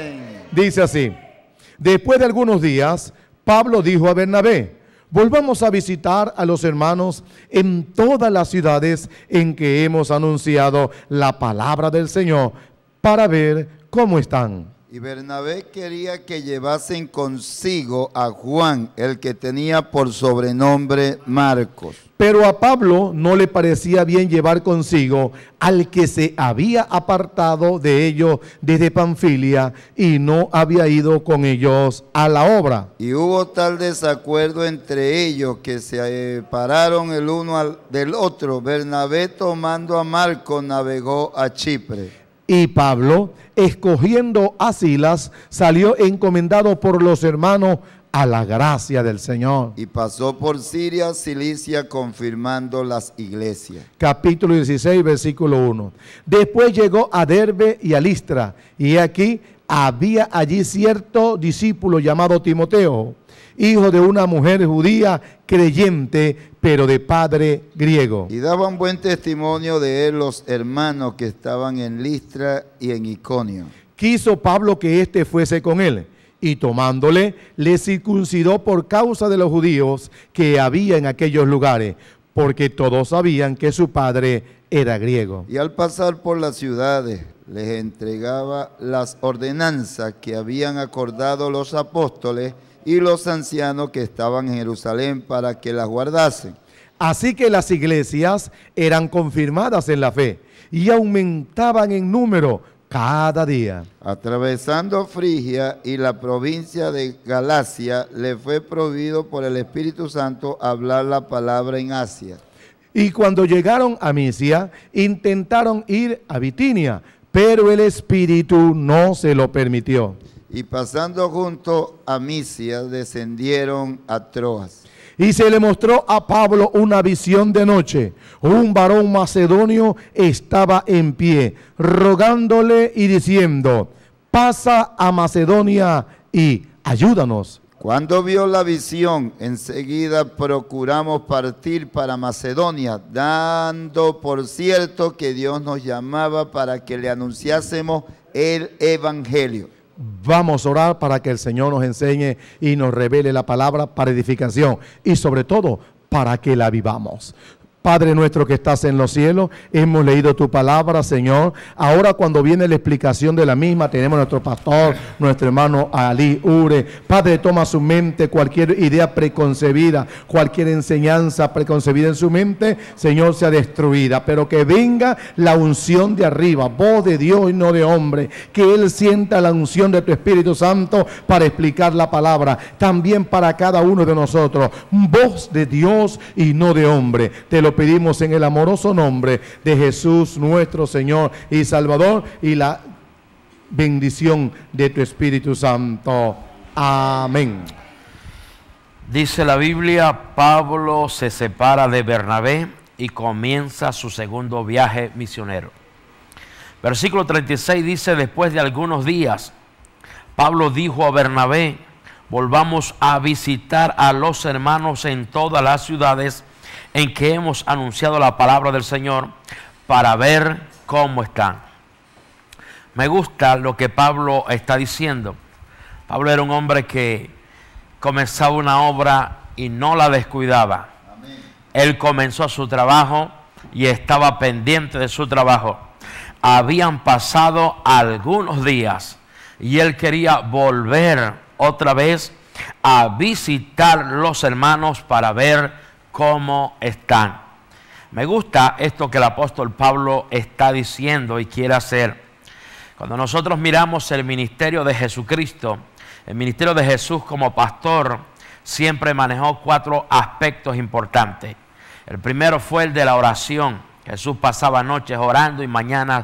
Dice así: después de algunos días, Pablo dijo a Bernabé: volvamos a visitar a los hermanos en todas las ciudades en que hemos anunciado la palabra del Señor, para ver cómo están. Y Bernabé quería que llevasen consigo a Juan, el que tenía por sobrenombre Marcos. Pero a Pablo no le parecía bien llevar consigo al que se había apartado de ellos desde Panfilia y no había ido con ellos a la obra. Y hubo tal desacuerdo entre ellos que se separaron el uno del otro. Bernabé, tomando a Marcos, navegó a Chipre. Y Pablo, escogiendo a Silas, salió encomendado por los hermanos a la gracia del Señor. Y pasó por Siria, Cilicia, confirmando las iglesias. Capítulo 16, versículo 1. Después llegó a Derbe y a Listra, y aquí había allí cierto discípulo llamado Timoteo, hijo de una mujer judía creyente, pero de padre griego. Y daban buen testimonio de él los hermanos que estaban en Listra y en Iconio. Quiso Pablo que éste fuese con él, y tomándole, le circuncidó por causa de los judíos que había en aquellos lugares, porque todos sabían que su padre era griego. Y al pasar por las ciudades, les entregaba las ordenanzas que habían acordado los apóstoles y los ancianos que estaban en Jerusalén, para que las guardasen. Así que las iglesias eran confirmadas en la fe y aumentaban en número cada día. Atravesando Frigia y la provincia de Galacia, le fue prohibido por el Espíritu Santo hablar la palabra en Asia. Y cuando llegaron a Misia, intentaron ir a Bitinia, pero el Espíritu no se lo permitió. Y pasando junto a Misia, descendieron a Troas. Y se le mostró a Pablo una visión de noche. Un varón macedonio estaba en pie, rogándole y diciendo: pasa a Macedonia y ayúdanos. Cuando vio la visión, enseguida procuramos partir para Macedonia, dando por cierto que Dios nos llamaba para que le anunciásemos el evangelio. Vamos a orar para que el Señor nos enseñe y nos revele la palabra para edificación y sobre todo para que la vivamos. Padre nuestro que estás en los cielos, hemos leído tu palabra, Señor. Ahora cuando viene la explicación de la misma, tenemos nuestro pastor, nuestro hermano Ali Ure. Padre, toma su mente cualquier idea preconcebida, cualquier enseñanza preconcebida en su mente, Señor, sea destruida. Pero que venga la unción de arriba, voz de Dios y no de hombre. Que Él sienta la unción de tu Espíritu Santo para explicar la palabra. También para cada uno de nosotros, voz de Dios y no de hombre. Te lo pedimos en el amoroso nombre de Jesús, nuestro Señor y Salvador, y la bendición de tu Espíritu Santo. Amén. Dice la Biblia, Pablo se separa de Bernabé y comienza su segundo viaje misionero. Versículo 36 dice, después de algunos días, Pablo dijo a Bernabé, volvamos a visitar a los hermanos en todas las ciudades en que hemos anunciado la palabra del Señor para ver cómo están. Me gusta lo que Pablo está diciendo. Pablo era un hombre que comenzaba una obra y no la descuidaba. Amén. Él comenzó su trabajo y estaba pendiente de su trabajo. Habían pasado algunos días y él quería volver otra vez a visitar los hermanos para ver cómo están. Me gusta esto que el apóstol Pablo está diciendo y quiere hacer. Cuando nosotros miramos el ministerio de Jesucristo, el ministerio de Jesús como pastor siempre manejó 4 aspectos importantes. El primero fue el de la oración. Jesús pasaba noches orando y mañanas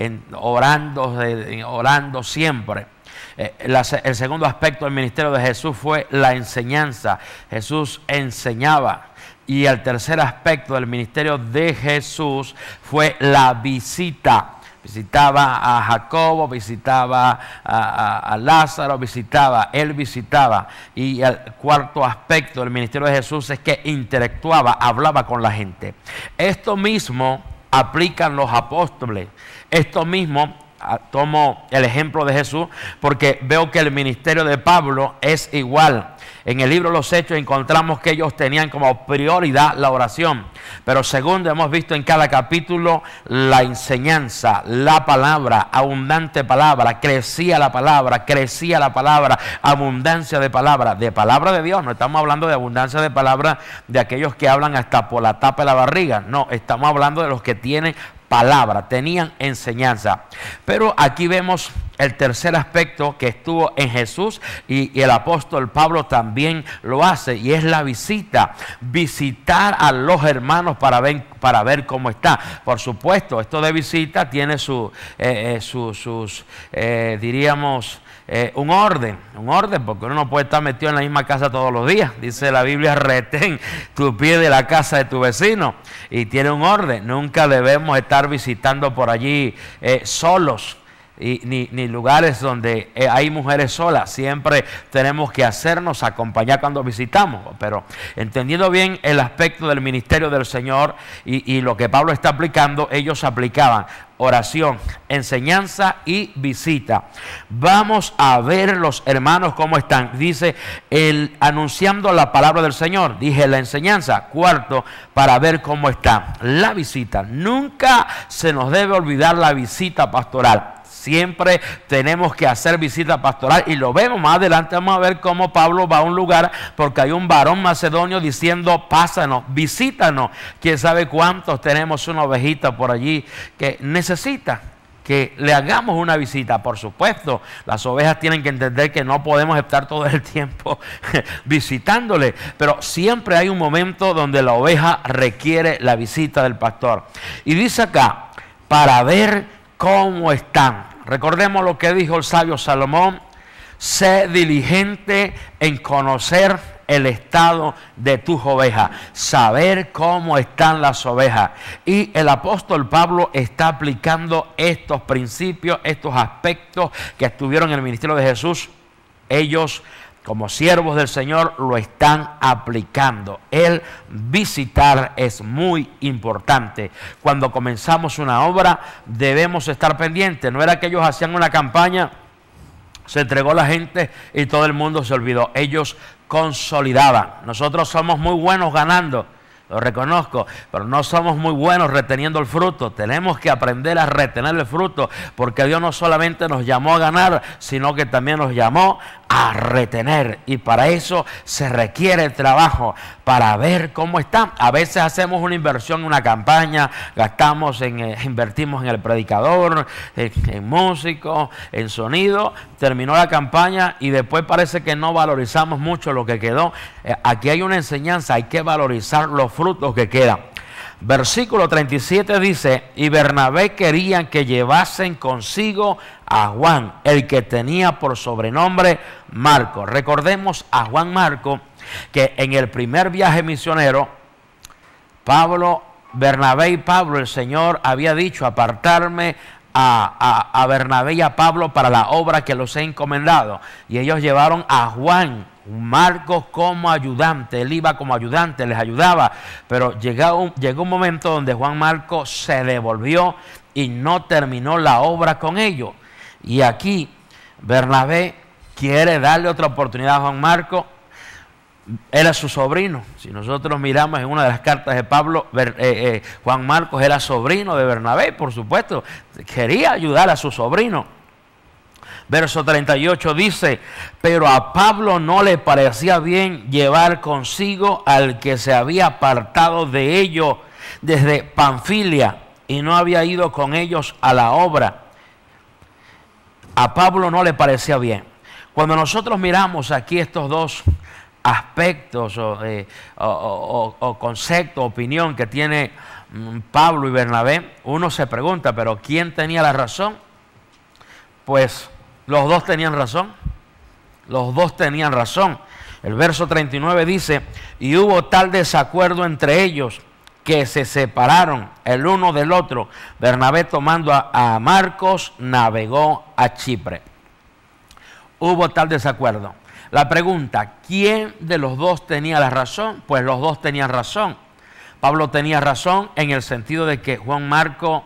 orando siempre. El segundo aspecto del ministerio de Jesús fue la enseñanza. Jesús enseñaba. Y el tercer aspecto del ministerio de Jesús fue la visita. Visitaba a Jacobo, visitaba a Lázaro, él visitaba. Y el cuarto aspecto del ministerio de Jesús es que interactuaba, hablaba con la gente. Esto mismo aplican los apóstoles. Esto mismo, tomo el ejemplo de Jesús porque veo que el ministerio de Pablo es igual. En el libro de los Hechos encontramos que ellos tenían como prioridad la oración. Pero segundo, hemos visto en cada capítulo la enseñanza, la palabra, abundante palabra, crecía la palabra, abundancia de palabra de Dios. No estamos hablando de abundancia de palabra de aquellos que hablan hasta por la tapa de la barriga. No, estamos hablando de los que tienen palabra, tenían enseñanza. Pero aquí vemos el tercer aspecto que estuvo en Jesús y el apóstol Pablo también lo hace, y es la visita. Visitar a los hermanos para ver cómo está. Por supuesto, esto de visita tiene diríamos, un orden, porque uno no puede estar metido en la misma casa todos los días. Dice la Biblia, retén tu pie de la casa de tu vecino, y tiene un orden. Nunca debemos estar visitando por allí solos. Ni lugares donde hay mujeres solas. Siempre tenemos que hacernos acompañar cuando visitamos. Pero entendiendo bien el aspecto del ministerio del Señor y lo que Pablo está aplicando, ellos aplicaban oración, enseñanza y visita. Vamos a ver los hermanos cómo están. Dice, anunciando la palabra del Señor. Dije la enseñanza. Cuarto, para ver cómo está. La visita. Nunca se nos debe olvidar la visita pastoral. Siempre tenemos que hacer visita pastoral, y lo vemos más adelante. Vamos a ver cómo Pablo va a un lugar porque hay un varón macedonio diciendo, pásanos, visítanos. Quién sabe cuántos tenemos una ovejita por allí que necesita que le hagamos una visita. Por supuesto, las ovejas tienen que entender que no podemos estar todo el tiempo visitándole, pero siempre hay un momento donde la oveja requiere la visita del pastor. Y dice acá, para ver cómo están. Recordemos lo que dijo el sabio Salomón: sé diligente en conocer el estado de tus ovejas, saber cómo están las ovejas. Y el apóstol Pablo está aplicando estos principios, estos aspectos que estuvieron en el ministerio de Jesús. Ellos, como siervos del Señor, lo están aplicando. El visitar es muy importante. Cuando comenzamos una obra debemos estar pendientes. No era que ellos hacían una campaña, se entregó la gente y todo el mundo se olvidó. Ellos consolidaban. Nosotros somos muy buenos ganando, lo reconozco, pero no somos muy buenos reteniendo el fruto. Tenemos que aprender a retener el fruto, porque Dios no solamente nos llamó a ganar, sino que también nos llamó a retener, y para eso se requiere trabajo, para ver cómo está. A veces hacemos una inversión en una campaña, invertimos en el predicador, en músicos, en sonido, terminó la campaña y después parece que no valorizamos mucho lo que quedó. Aquí hay una enseñanza, hay que valorizar los frutos que quedan. Versículo 37 dice, y Bernabé querían que llevasen consigo a Juan, el que tenía por sobrenombre Marco. Recordemos a Juan Marco, que en el primer viaje misionero, Bernabé y Pablo, el Señor había dicho, apartarme a Bernabé y a Pablo para la obra que los he encomendado. Y ellos llevaron a Juan Marcos como ayudante. Él iba como ayudante, les ayudaba, pero llegó un momento donde Juan Marcos se devolvió y no terminó la obra con ellos. Y aquí Bernabé quiere darle otra oportunidad a Juan Marcos. Era su sobrino. Si nosotros miramos en una de las cartas de Pablo, Juan Marcos era sobrino de Bernabé, por supuesto, quería ayudar a su sobrino. Verso 38 dice, pero a Pablo no le parecía bien llevar consigo al que se había apartado de ellos desde Panfilia y no había ido con ellos a la obra. A Pablo no le parecía bien. Cuando nosotros miramos aquí estos dos aspectos o concepto, opinión que tiene Pablo y Bernabé, uno se pregunta, pero ¿quién tenía la razón? Pues los dos tenían razón. Los dos tenían razón. El verso 39 dice, y hubo tal desacuerdo entre ellos que se separaron el uno del otro. Bernabé, tomando a Marcos, navegó a Chipre. Hubo tal desacuerdo. La pregunta, ¿quién de los dos tenía la razón? Pues los dos tenían razón. Pablo tenía razón en el sentido de que Juan Marcos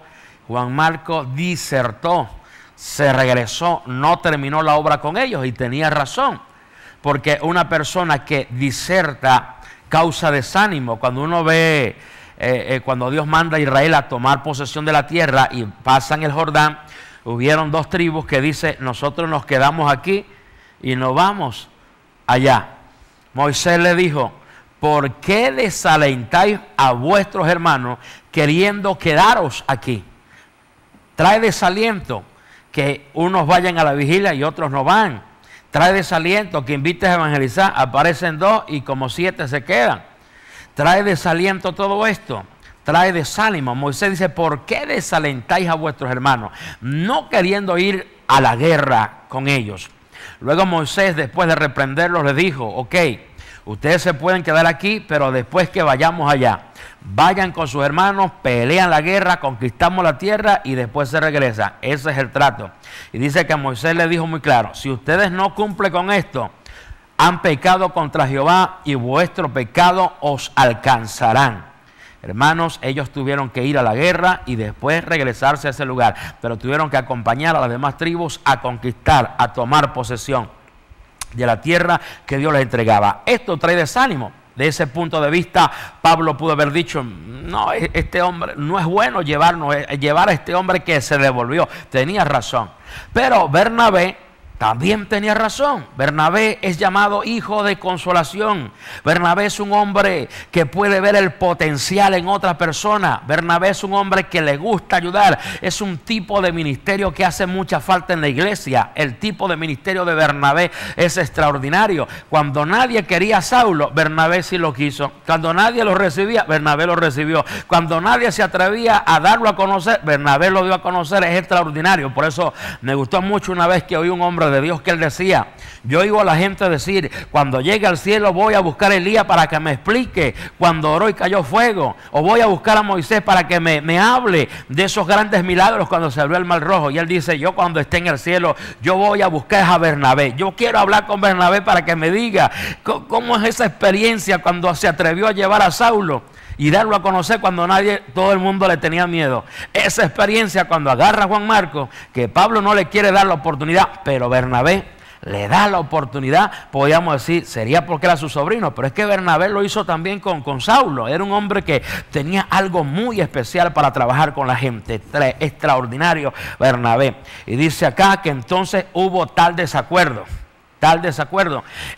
disertó, se regresó, no terminó la obra con ellos y tenía razón. Porque una persona que diserta causa desánimo. Cuando uno ve, cuando Dios manda a Israel a tomar posesión de la tierra y pasan el Jordán, hubieron dos tribus que dicen, nosotros nos quedamos aquí y nos vamos allá. Moisés le dijo, ¿por qué desalentáis a vuestros hermanos queriendo quedaros aquí? Trae desaliento que unos vayan a la vigilia y otros no van. Trae desaliento que invites a evangelizar, aparecen dos y como 7 se quedan. Trae desaliento todo esto. Trae desánimo. Moisés dice, ¿por qué desalentáis a vuestros hermanos? No queriendo ir a la guerra con ellos. Luego Moisés, después de reprenderlos, les dijo, ok, ustedes se pueden quedar aquí, pero después que vayamos allá, vayan con sus hermanos, pelean la guerra, conquistamos la tierra y después se regresa. Ese es el trato. Y dice que Moisés le dijo muy claro, si ustedes no cumplen con esto, han pecado contra Jehová y vuestro pecado os alcanzarán. Hermanos, ellos tuvieron que ir a la guerra y después regresarse a ese lugar, pero tuvieron que acompañar a las demás tribus a conquistar, a tomar posesión de la tierra que Dios les entregaba. Esto trae desánimo. De ese punto de vista, Pablo pudo haber dicho, no, este hombre no es bueno llevar a este hombre que se devolvió. Tenía razón. Pero Bernabé también tenía razón. Bernabé es llamado hijo de consolación. Bernabé es un hombre que puede ver el potencial en otra persona. Bernabé es un hombre que le gusta ayudar. Es un tipo de ministerio que hace mucha falta en la iglesia. El tipo de ministerio de Bernabé es extraordinario. Cuando nadie quería a Saulo, Bernabé sí lo quiso. Cuando nadie lo recibía, Bernabé lo recibió. Cuando nadie se atrevía a darlo a conocer, Bernabé lo dio a conocer. Es extraordinario. Por eso me gustó mucho una vez que oí un hombre de Dios que él decía, yo oigo a la gente decir, cuando llegue al cielo voy a buscar a Elías para que me explique cuando oró y cayó fuego, o voy a buscar a Moisés para que me hable de esos grandes milagros cuando se abrió el mar rojo. Y él dice, yo cuando esté en el cielo, yo voy a buscar a Bernabé, yo quiero hablar con Bernabé para que me diga cómo es esa experiencia cuando se atrevió a llevar a Saulo y darlo a conocer cuando todo el mundo le tenía miedo. Esa experiencia cuando agarra a Juan Marcos, que Pablo no le quiere dar la oportunidad, pero Bernabé le da la oportunidad, podríamos decir, sería porque era su sobrino, pero es que Bernabé lo hizo también con Saulo. Era un hombre que tenía algo muy especial para trabajar con la gente. Extraordinario Bernabé. Y dice acá que entonces hubo tal desacuerdo.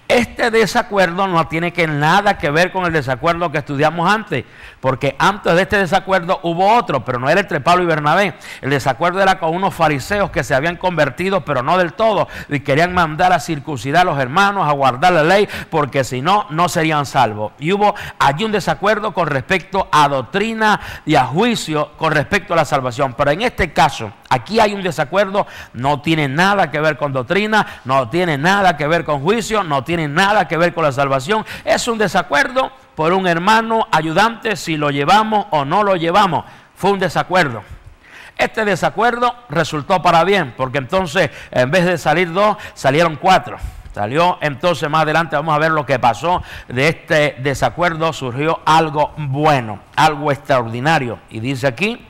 Este desacuerdo no tiene nada que ver con el desacuerdo que estudiamos antes, porque antes de este desacuerdo hubo otro, pero no era entre Pablo y Bernabé. El desacuerdo era con unos fariseos que se habían convertido, pero no del todo, y querían mandar a circuncidar a los hermanos, a guardar la ley, porque si no, no serían salvos. Y hubo allí un desacuerdo con respecto a doctrina y a juicio con respecto a la salvación. Pero en este caso, aquí hay un desacuerdo, no tiene nada que ver con doctrina, no tiene nada que ver con juicio, no tiene nada que ver con la salvación. Es un desacuerdo por un hermano ayudante, si lo llevamos o no lo llevamos. Fue un desacuerdo. Este desacuerdo resultó para bien, porque entonces en vez de salir 2, salieron 4. Salió entonces más adelante, vamos a ver lo que pasó. De este desacuerdo surgió algo bueno, algo extraordinario. Y dice aquí,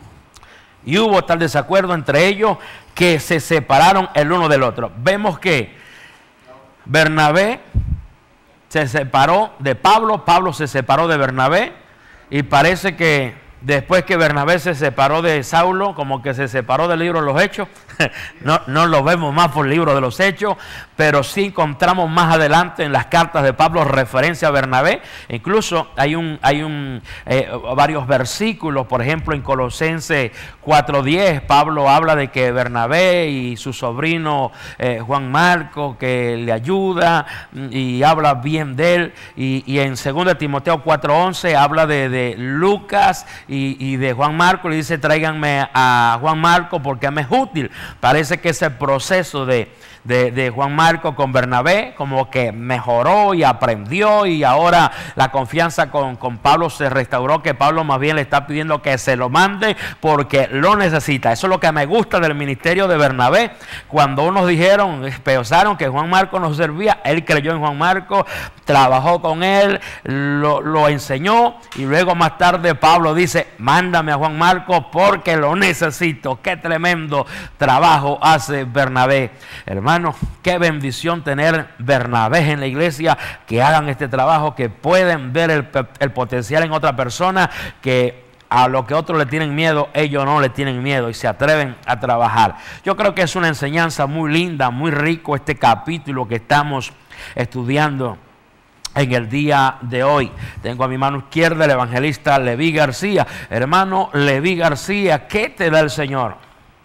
y hubo tal desacuerdo entre ellos que se separaron el uno del otro. Vemos que Bernabé se separó de Pablo, Pablo se separó de Bernabé, y parece que después que Bernabé se separó de Saulo, como que se separó del libro de los Hechos. No lo vemos más por el libro de los Hechos, pero sí encontramos más adelante en las cartas de Pablo referencia a Bernabé. Incluso hay varios versículos, por ejemplo en Colosenses 4:10, Pablo habla de que Bernabé y su sobrino Juan Marco, que le ayuda y habla bien de él. Y en 2 Timoteo 4:11 habla de Lucas y de Juan Marco, le dice: tráiganme a Juan Marco porque me es útil. Parece que ese proceso de Juan Marco con Bernabé como que mejoró y aprendió, y ahora la confianza con Pablo se restauró, que Pablo más bien le está pidiendo que se lo mande porque lo necesita. Eso es lo que me gusta del ministerio de Bernabé. Cuando unos pensaron que Juan Marco no servía, él creyó en Juan Marco, trabajó con él, lo enseñó, y luego más tarde Pablo dice: mándame a Juan Marco porque lo necesito. Qué tremendo trabajo hace Bernabé. Hermanos, qué bendición tener Bernabé en la iglesia que hagan este trabajo, que pueden ver el potencial en otra persona, que a lo que otros le tienen miedo, ellos no le tienen miedo y se atreven a trabajar. Yo creo que es una enseñanza muy linda, muy rico este capítulo que estamos estudiando en el día de hoy. Tengo a mi mano izquierda el evangelista Leví García. Hermano Leví García, ¿qué te da el Señor?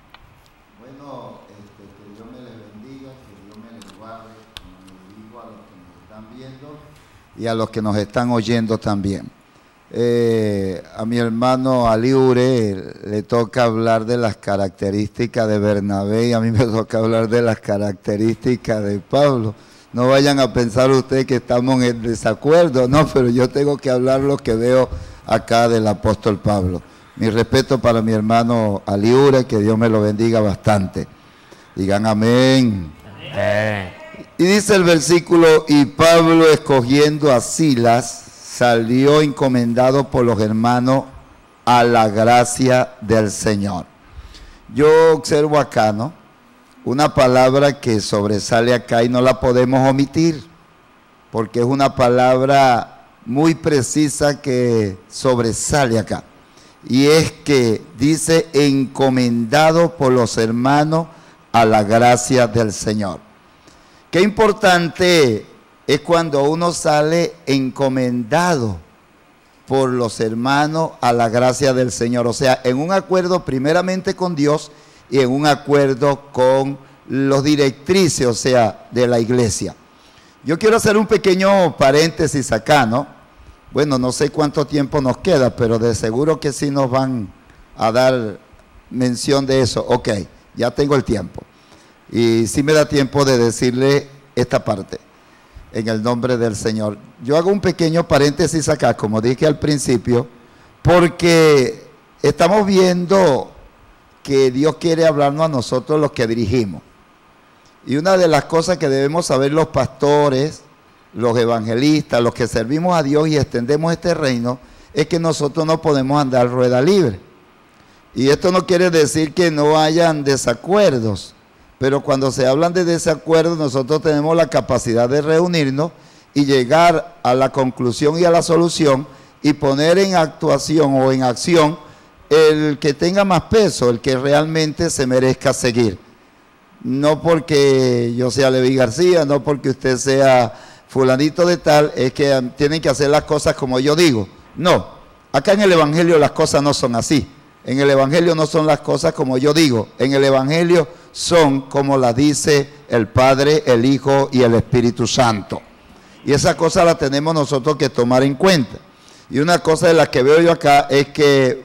Bueno, que Dios me les bendiga, que Dios me les guarde, como les digo a los que nos están viendo y a los que nos están oyendo también. A mi hermano Aliure le toca hablar de las características de Bernabé y a mí me toca hablar de las características de Pablo. No vayan a pensar ustedes que estamos en desacuerdo, no, pero yo tengo que hablar lo que veo acá del apóstol Pablo. Mi respeto para mi hermano Aliure, que Dios me lo bendiga bastante. Digan amén. Y dice el versículo: y Pablo, escogiendo a Silas, salió encomendado por los hermanos a la gracia del Señor. Yo observo acá, ¿no?, una palabra que sobresale acá y no la podemos omitir, porque es una palabra muy precisa que sobresale acá. Y es que dice: encomendado por los hermanos a la gracia del Señor. Qué importante es cuando uno sale encomendado por los hermanos a la gracia del Señor. O sea, en un acuerdo primeramente con Dios y en un acuerdo con los directrices, o sea, de la iglesia. Yo quiero hacer un pequeño paréntesis acá, ¿no? Bueno, no sé cuánto tiempo nos queda, pero de seguro que sí nos van a dar mención de eso. Ok, ya tengo el tiempo. Y sí me da tiempo de decirle esta parte, en el nombre del Señor. Yo hago un pequeño paréntesis acá, como dije al principio, porque estamos viendo que Dios quiere hablarnos a nosotros los que dirigimos. Y una de las cosas que debemos saber los pastores, los evangelistas, los que servimos a Dios y extendemos este reino, es que nosotros no podemos andar rueda libre. Y esto no quiere decir que no hayan desacuerdos, pero cuando se hablan de desacuerdos, nosotros tenemos la capacidad de reunirnos y llegar a la conclusión y a la solución y poner en actuación o en acción el que tenga más peso, el que realmente se merezca seguir. No porque yo sea Leví García, no porque usted sea fulanito de tal, es que tienen que hacer las cosas como yo digo. No, acá en el Evangelio las cosas no son así. En el Evangelio no son las cosas como yo digo. En el Evangelio son como las dice el Padre, el Hijo y el Espíritu Santo. Y esa cosa la tenemos nosotros que tomar en cuenta. Y una cosa de las que veo yo acá es que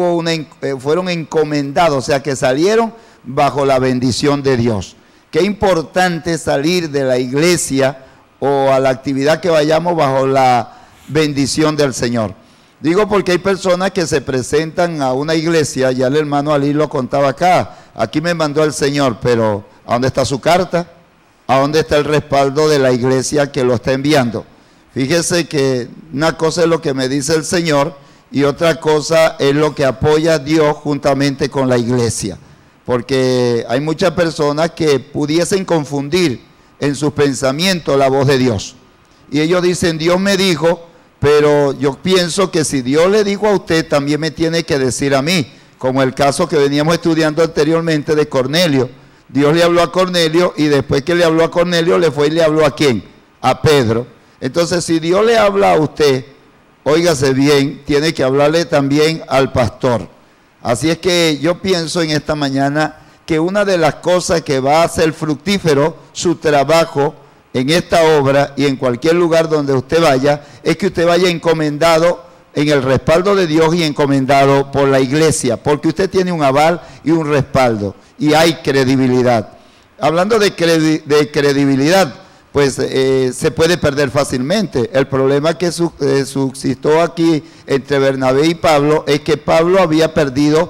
fueron encomendados, o sea que salieron bajo la bendición de Dios. Qué importante salir de la iglesia o a la actividad que vayamos bajo la bendición del Señor. Digo porque hay personas que se presentan a una iglesia, ya el hermano Ali lo contaba acá, aquí me mandó el Señor, pero ¿a dónde está su carta? ¿A dónde está el respaldo de la iglesia que lo está enviando? Fíjese que una cosa es lo que me dice el Señor y otra cosa es lo que apoya Dios juntamente con la iglesia. Porque hay muchas personas que pudiesen confundir en sus pensamientos la voz de Dios. Y ellos dicen, Dios me dijo, pero yo pienso que si Dios le dijo a usted, también me tiene que decir a mí. Como el caso que veníamos estudiando anteriormente de Cornelio. Dios le habló a Cornelio y después que le habló a Cornelio, le fue y le habló ¿a quién? A Pedro. Entonces, si Dios le habla a usted, óigase bien, tiene que hablarle también al pastor. Así es que yo pienso en esta mañana que una de las cosas que va a hacer fructífero su trabajo en esta obra y en cualquier lugar donde usted vaya, es que usted vaya encomendado en el respaldo de Dios y encomendado por la iglesia, porque usted tiene un aval y un respaldo, y hay credibilidad. Hablando de credibilidad, pues se puede perder fácilmente. El problema que subsistó aquí entre Bernabé y Pablo es que Pablo había perdido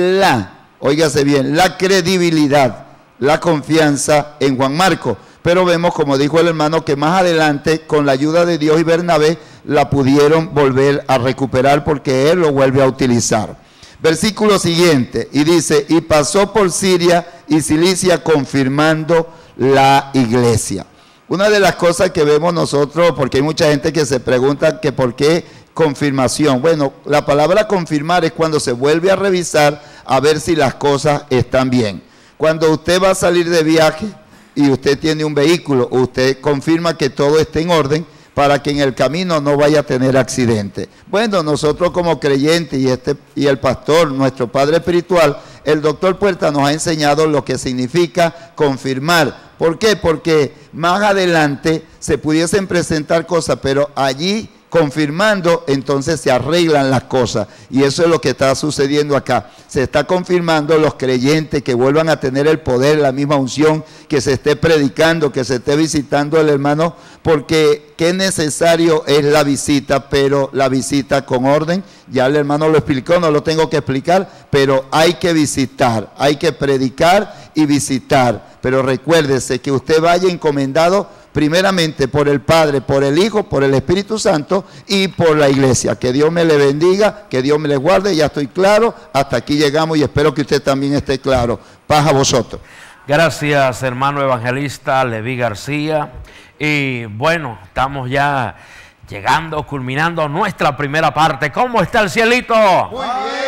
óigase bien, la credibilidad, la confianza en Juan Marcos. Pero vemos, como dijo el hermano, que más adelante, con la ayuda de Dios y Bernabé, la pudieron volver a recuperar porque él lo vuelve a utilizar. Versículo siguiente, y dice, y pasó por Siria y Cilicia confirmando la iglesia. Una de las cosas que vemos nosotros, porque hay mucha gente que se pregunta que por qué confirmación. Bueno, la palabra confirmar es cuando se vuelve a revisar a ver si las cosas están bien. Cuando usted va a salir de viaje y usted tiene un vehículo, usted confirma que todo esté en orden para que en el camino no vaya a tener accidente. Bueno, nosotros como creyentes y el pastor, nuestro padre espiritual, el doctor Puerta nos ha enseñado lo que significa confirmar. ¿Por qué? Porque más adelante se pudiesen presentar cosas, pero allí confirmando, entonces se arreglan las cosas. Y eso es lo que está sucediendo acá. Se está confirmando los creyentes que vuelvan a tener el poder, la misma unción, que se esté predicando, que se esté visitando el hermano, porque qué necesario es la visita, pero la visita con orden. Ya el hermano lo explicó, no lo tengo que explicar, pero hay que visitar, hay que predicar y visitar. Pero recuérdese que usted vaya encomendado primeramente por el Padre, por el Hijo, por el Espíritu Santo y por la iglesia. Que Dios me le bendiga, que Dios me le guarde. Ya estoy claro, hasta aquí llegamos y espero que usted también esté claro. Paz a vosotros. Gracias, hermano evangelista Leví García. Y bueno, estamos ya llegando, culminando nuestra primera parte. ¿Cómo está el cielito? Muy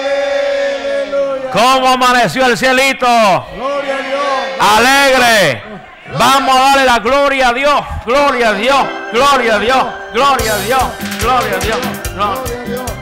bien. ¿Cómo amaneció el cielito? Gloria a Dios. Alegre. Vamos a darle la gloria a Dios, gloria a Dios, gloria a Dios, gloria a Dios, gloria a Dios. Gloria a Dios.